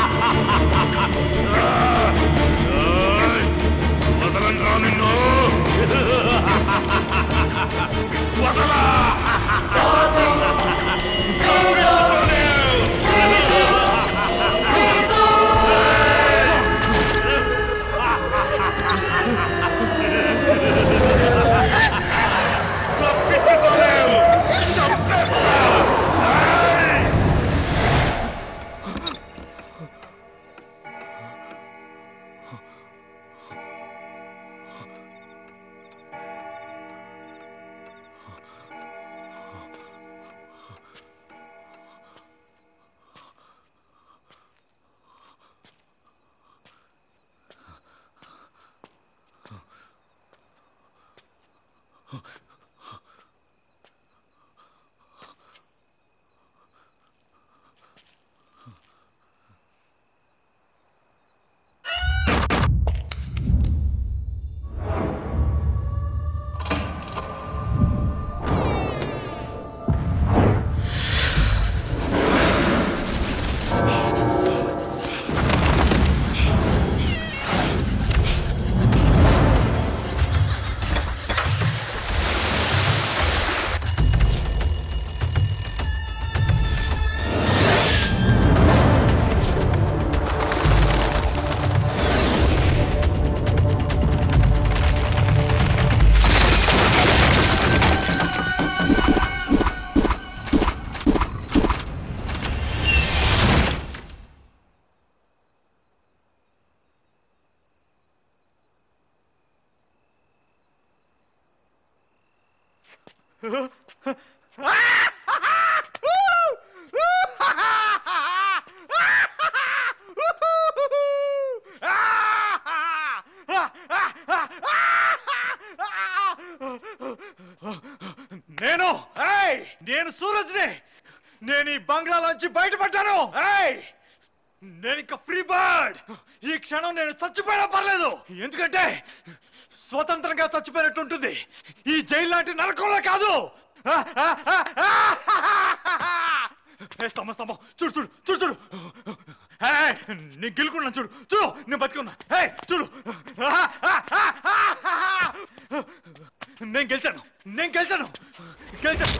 వదలండ్రా నిన్ను. నేను సూరజ్ని. నేను ఈ బంగ్లాలోంచి బయటపడ్డాను. నేను ఇంకా ఫ్రీ బర్డ్. ఈ క్షణం నేను చచ్చిపోయినా పర్లేదు, ఎందుకంటే స్వతంత్రంగా చచ్చిపోయినట్టు ఉంటుంది. ఈ జైలు లాంటి నరకంలో కాదు. స్తంభం చూడు చూడు చూడు చూడు. నేను గెలుకున్నాను చూడు చూడు. నేను బతికున్నా. చూడు, నేను గెలిచాను. నేను గెలిచాను గెలిచాను.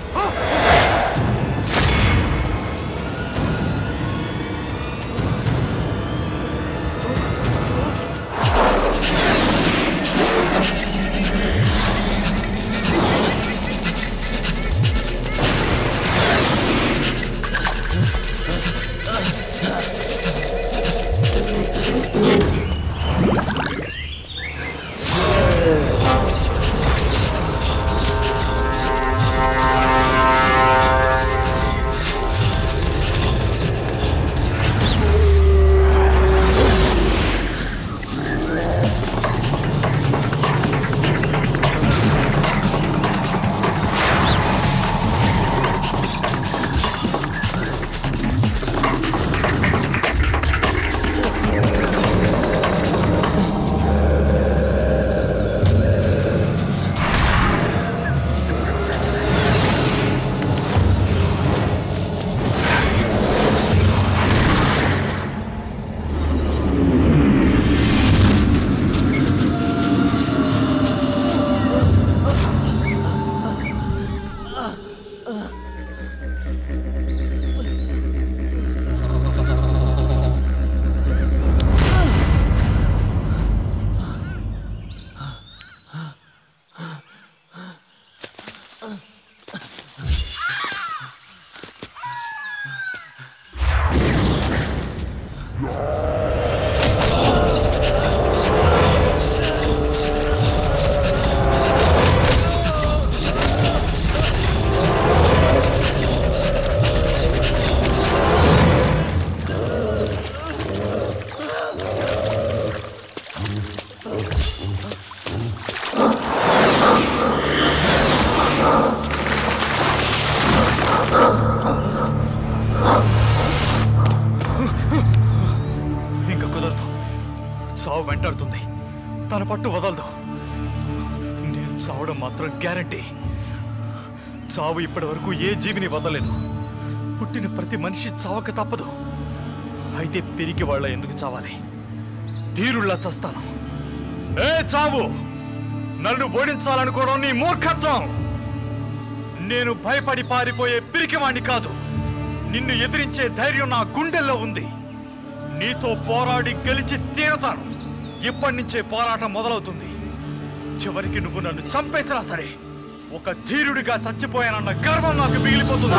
వెంటాడుతుంది, తన పట్టు వదలదు. నేను చావడం మాత్రం గ్యారంటీ. చావు ఇప్పటి వరకు ఏ జీవిని వదలలేదు. పుట్టిన ప్రతి మనిషి చావక తప్పదు. అయితే పెరిగి వాళ్ళ ఎందుకు చావాలి? ధీరుల్లా చస్తాను. ఏ చావు, నన్ను ఓడించాలనుకోవడం నీ మూర్ఖత్వం. నేను భయపడి పారిపోయే పిరికివాణ్ణి కాదు. నిన్ను ఎదిరించే ధైర్యం నా గుండెల్లో ఉంది. నీతో పోరాడి గెలిచి తీరతాను. ఇప్పటి నుంచే పోరాటం మొదలవుతుంది. చివరికి నువ్వు నన్ను చంపేసినా సరే ఒక ధీరుడిగా చచ్చిపోయానన్న గర్వం నాకు మిగిలిపోతుంది.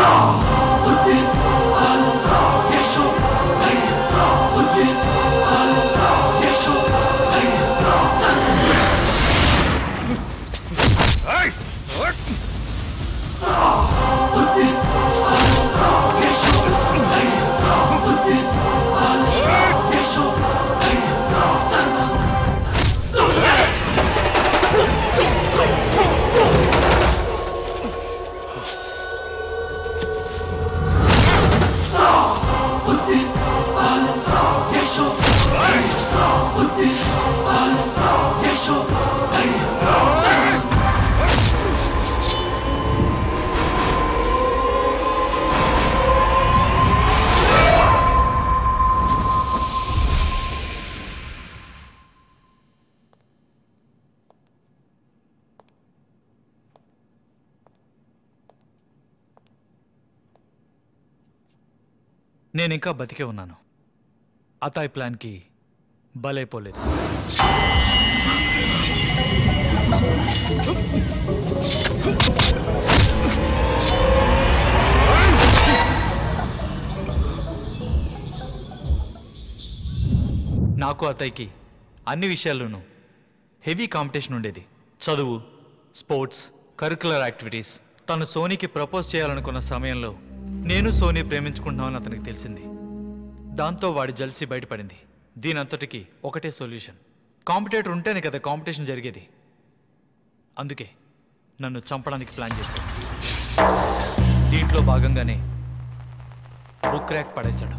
నేను ఇంకా బతికే ఉన్నాను. అతాయ్ ప్లాన్కి బలైపోలేదు. నాకు అతయ్యకి అన్ని విషయాల్లోనూ హెవీ కాంపిటీషన్ ఉండేది. చదువు, స్పోర్ట్స్, కరిక్యులర్ యాక్టివిటీస్. తను సోనీకి ప్రపోజ్ చేయాలనుకున్న సమయంలో నేను సోనీ ప్రేమించుకుంటున్నామని అతనికి తెలిసింది. దాంతో వాడి జల్సీ బయటపడింది. దీనంతటికి ఒకటే సొల్యూషన్. కాంపిటేటర్ ఉంటేనే కదా కాంపిటీషన్ జరిగేది. అందుకే నన్ను చంపడానికి ప్లాన్ చేశాడు. దీంట్లో ప్రాసెస్లో భాగంగానే బుక్ ర్యాక్ పడేశాడు.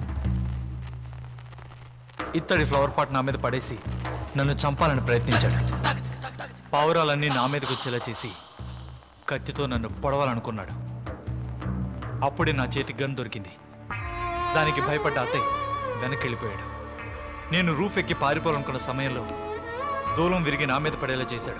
ఇత్తడి ఫ్లవర్ పాట్ నా మీద పడేసి నన్ను చంపాలని ప్రయత్నించాడు. పావురాలన్నీ నా మీదకి వచ్చేలా చేసి కత్తితో నన్ను పొడవాలనుకున్నాడు. అప్పుడే నా చేతికి గన్ దొరికింది. దానికి భయపడ్డ అత్తయ్య వెనక్కి వెళ్ళిపోయాడు. నేను రూఫ్ ఎక్కి పారిపోవాలనుకున్న సమయంలో దూలం విరిగి నా మీద పడేలా చేశాడు.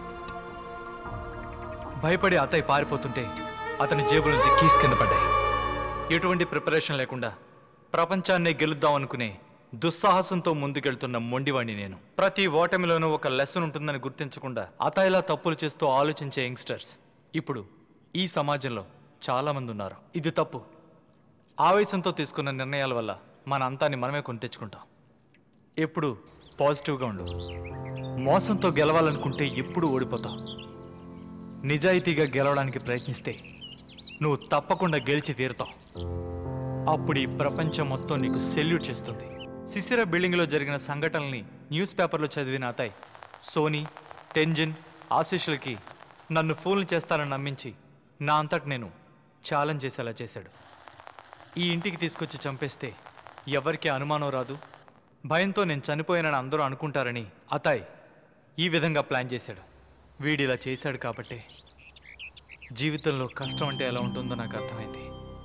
భయపడి అత్తయ్య పారిపోతుంటే అతని జేబు నుంచి కీస్ కింద పడ్డాయి. ఎటువంటి ప్రిపరేషన్ లేకుండా ప్రపంచాన్నే గెలుద్దాం అనుకునే దుస్సాహసంతో ముందుకెళ్తున్న మొండివాణ్ణి నేను. ప్రతి ఓటమిలోనూ ఒక లెసన్ ఉంటుందని గుర్తించకుండా అతయిలా తప్పులు చేస్తూ ఆలోచించే యంగ్స్టర్స్ ఇప్పుడు ఈ సమాజంలో చాలా మంది ఉన్నారు. ఇది తప్పు. ఆవేశంతో తీసుకున్న నిర్ణయాల వల్ల మన అంతాన్ని మనమే కొని తెచ్చుకుంటాం. ఎప్పుడు పాజిటివ్గా ఉండు. మోసంతో గెలవాలనుకుంటే ఎప్పుడు ఓడిపోతావు. నిజాయితీగా గెలవడానికి ప్రయత్నిస్తే నువ్వు తప్పకుండా గెలిచి తీరుతావు. అప్పుడు ఈ ప్రపంచం మొత్తం నీకు సెల్యూట్ చేస్తుంది. సిసిరా బిల్డింగ్లో జరిగిన సంఘటనల్ని న్యూస్ పేపర్లో చదివిన అతయ్ సోనీ, టెంజిన్, ఆశీష్లకి నన్ను ఫూల్ని చేస్తానని నమ్మించి నా అంతటి నేను ఛాలెంజ్ చేసేలా చేశాడు. ఈ ఇంటికి తీసుకొచ్చి చంపేస్తే ఎవరికీ అనుమానం రాదు, భయంతో నేను చనిపోయానని అందరూ అనుకుంటారని అతయ్ ఈ విధంగా ప్లాన్ చేశాడు. వీడిలా చేశాడు కాబట్టే జీవితంలో కష్టం అంటే ఎలా ఉంటుందో నాకు అర్థమైంది.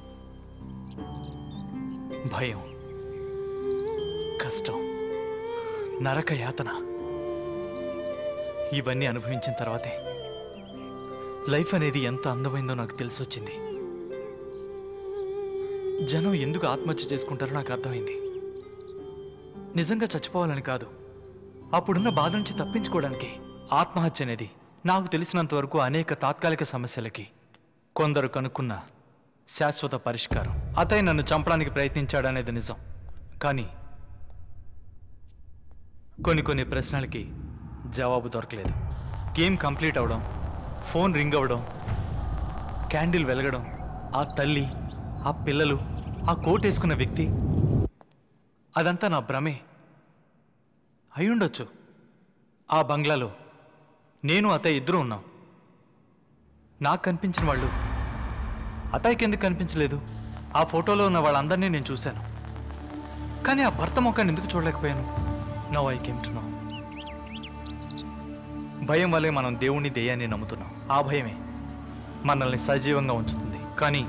భయం, కష్టం, నరక యాతన ఇవన్నీ అనుభవించిన తర్వాతే లైఫ్ అనేది ఎంత అందమైందో నాకు తెలిసొచ్చింది. జనం ఎందుకు ఆత్మహత్య చేసుకుంటారో నాకు అర్థమైంది. నిజంగా చచ్చిపోవాలని కాదు, అప్పుడున్న బాధ నుంచి తప్పించుకోవడానికి. ఆత్మహత్య అనేది నాకు తెలిసినంత వరకు అనేక తాత్కాలిక సమస్యలకి కొందరు కనుక్కున్న శాశ్వత పరిష్కారం. అతయ్య నన్ను చంపడానికి ప్రయత్నించాడనేది నిజం. కానీ కొన్ని ప్రశ్నలకి జవాబు దొరకలేదు. గేమ్ కంప్లీట్ అవడం, ఫోన్ రింగ్ అవ్వడం, క్యాండిల్ వెలగడం, ఆ తల్లి, ఆ పిల్లలు, ఆ కోట్ వేసుకున్న వ్యక్తి, అదంతా నా భ్రమే అయ్యుండొచ్చు. ఆ బంగ్లాలో నేను అతయ్య ఇద్దరూ ఉన్నాం. నాకు కనిపించిన వాళ్ళు అతయ్యకి ఎందుకు కనిపించలేదు? ఆ ఫోటోలో ఉన్న వాళ్ళందరినీ నేను చూశాను, కానీ ఆ భర్త ముఖాన్ని ఎందుకు చూడలేకపోయాను? Now I came to know. భయం వల్లే మనం దేవుణ్ణి దెయ్యాన్ని నమ్ముతున్నాం. ఆ భయమే మనల్ని సజీవంగా ఉంచుతుంది. కానీ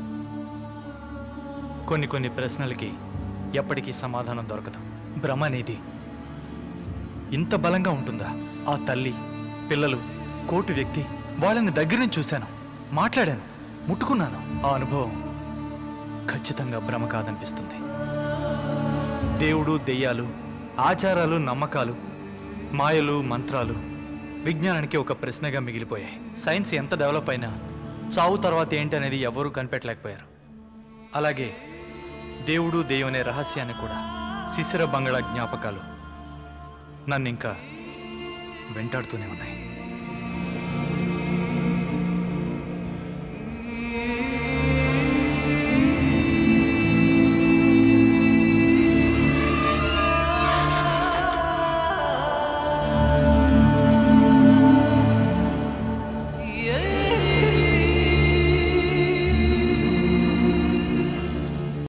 కొన్ని ప్రశ్నలకి ఎప్పటికీ సమాధానం దొరకదు. భ్రమ అనేది ఇంత బలంగా ఉంటుందా? ఆ తల్లి, పిల్లలు, కోటు వ్యక్తి, వాళ్ళని దగ్గర నుంచి చూశాను, మాట్లాడాను, ముట్టుకున్నాను. ఆ అనుభవం ఖచ్చితంగా భ్రమ కాదనిపిస్తుంది. దేవుడు, దెయ్యాలు, ఆచారాలు, నమ్మకాలు, మాయలు, మంత్రాలు విజ్ఞానానికి ఒక ప్రశ్నగా మిగిలిపోయాయి. సైన్స్ ఎంత డెవలప్ అయినా చావు తర్వాత ఏంటి అనేది ఎవరూ కనిపెట్టలేకపోయారు. అలాగే దేవుడు, దెయ్యం అనే రహస్యాన్ని కూడా. సిసిరా బంగ్లా జ్ఞాపకాలు నన్ను ఇంకా వెంటాడుతూనే ఉన్నాయి.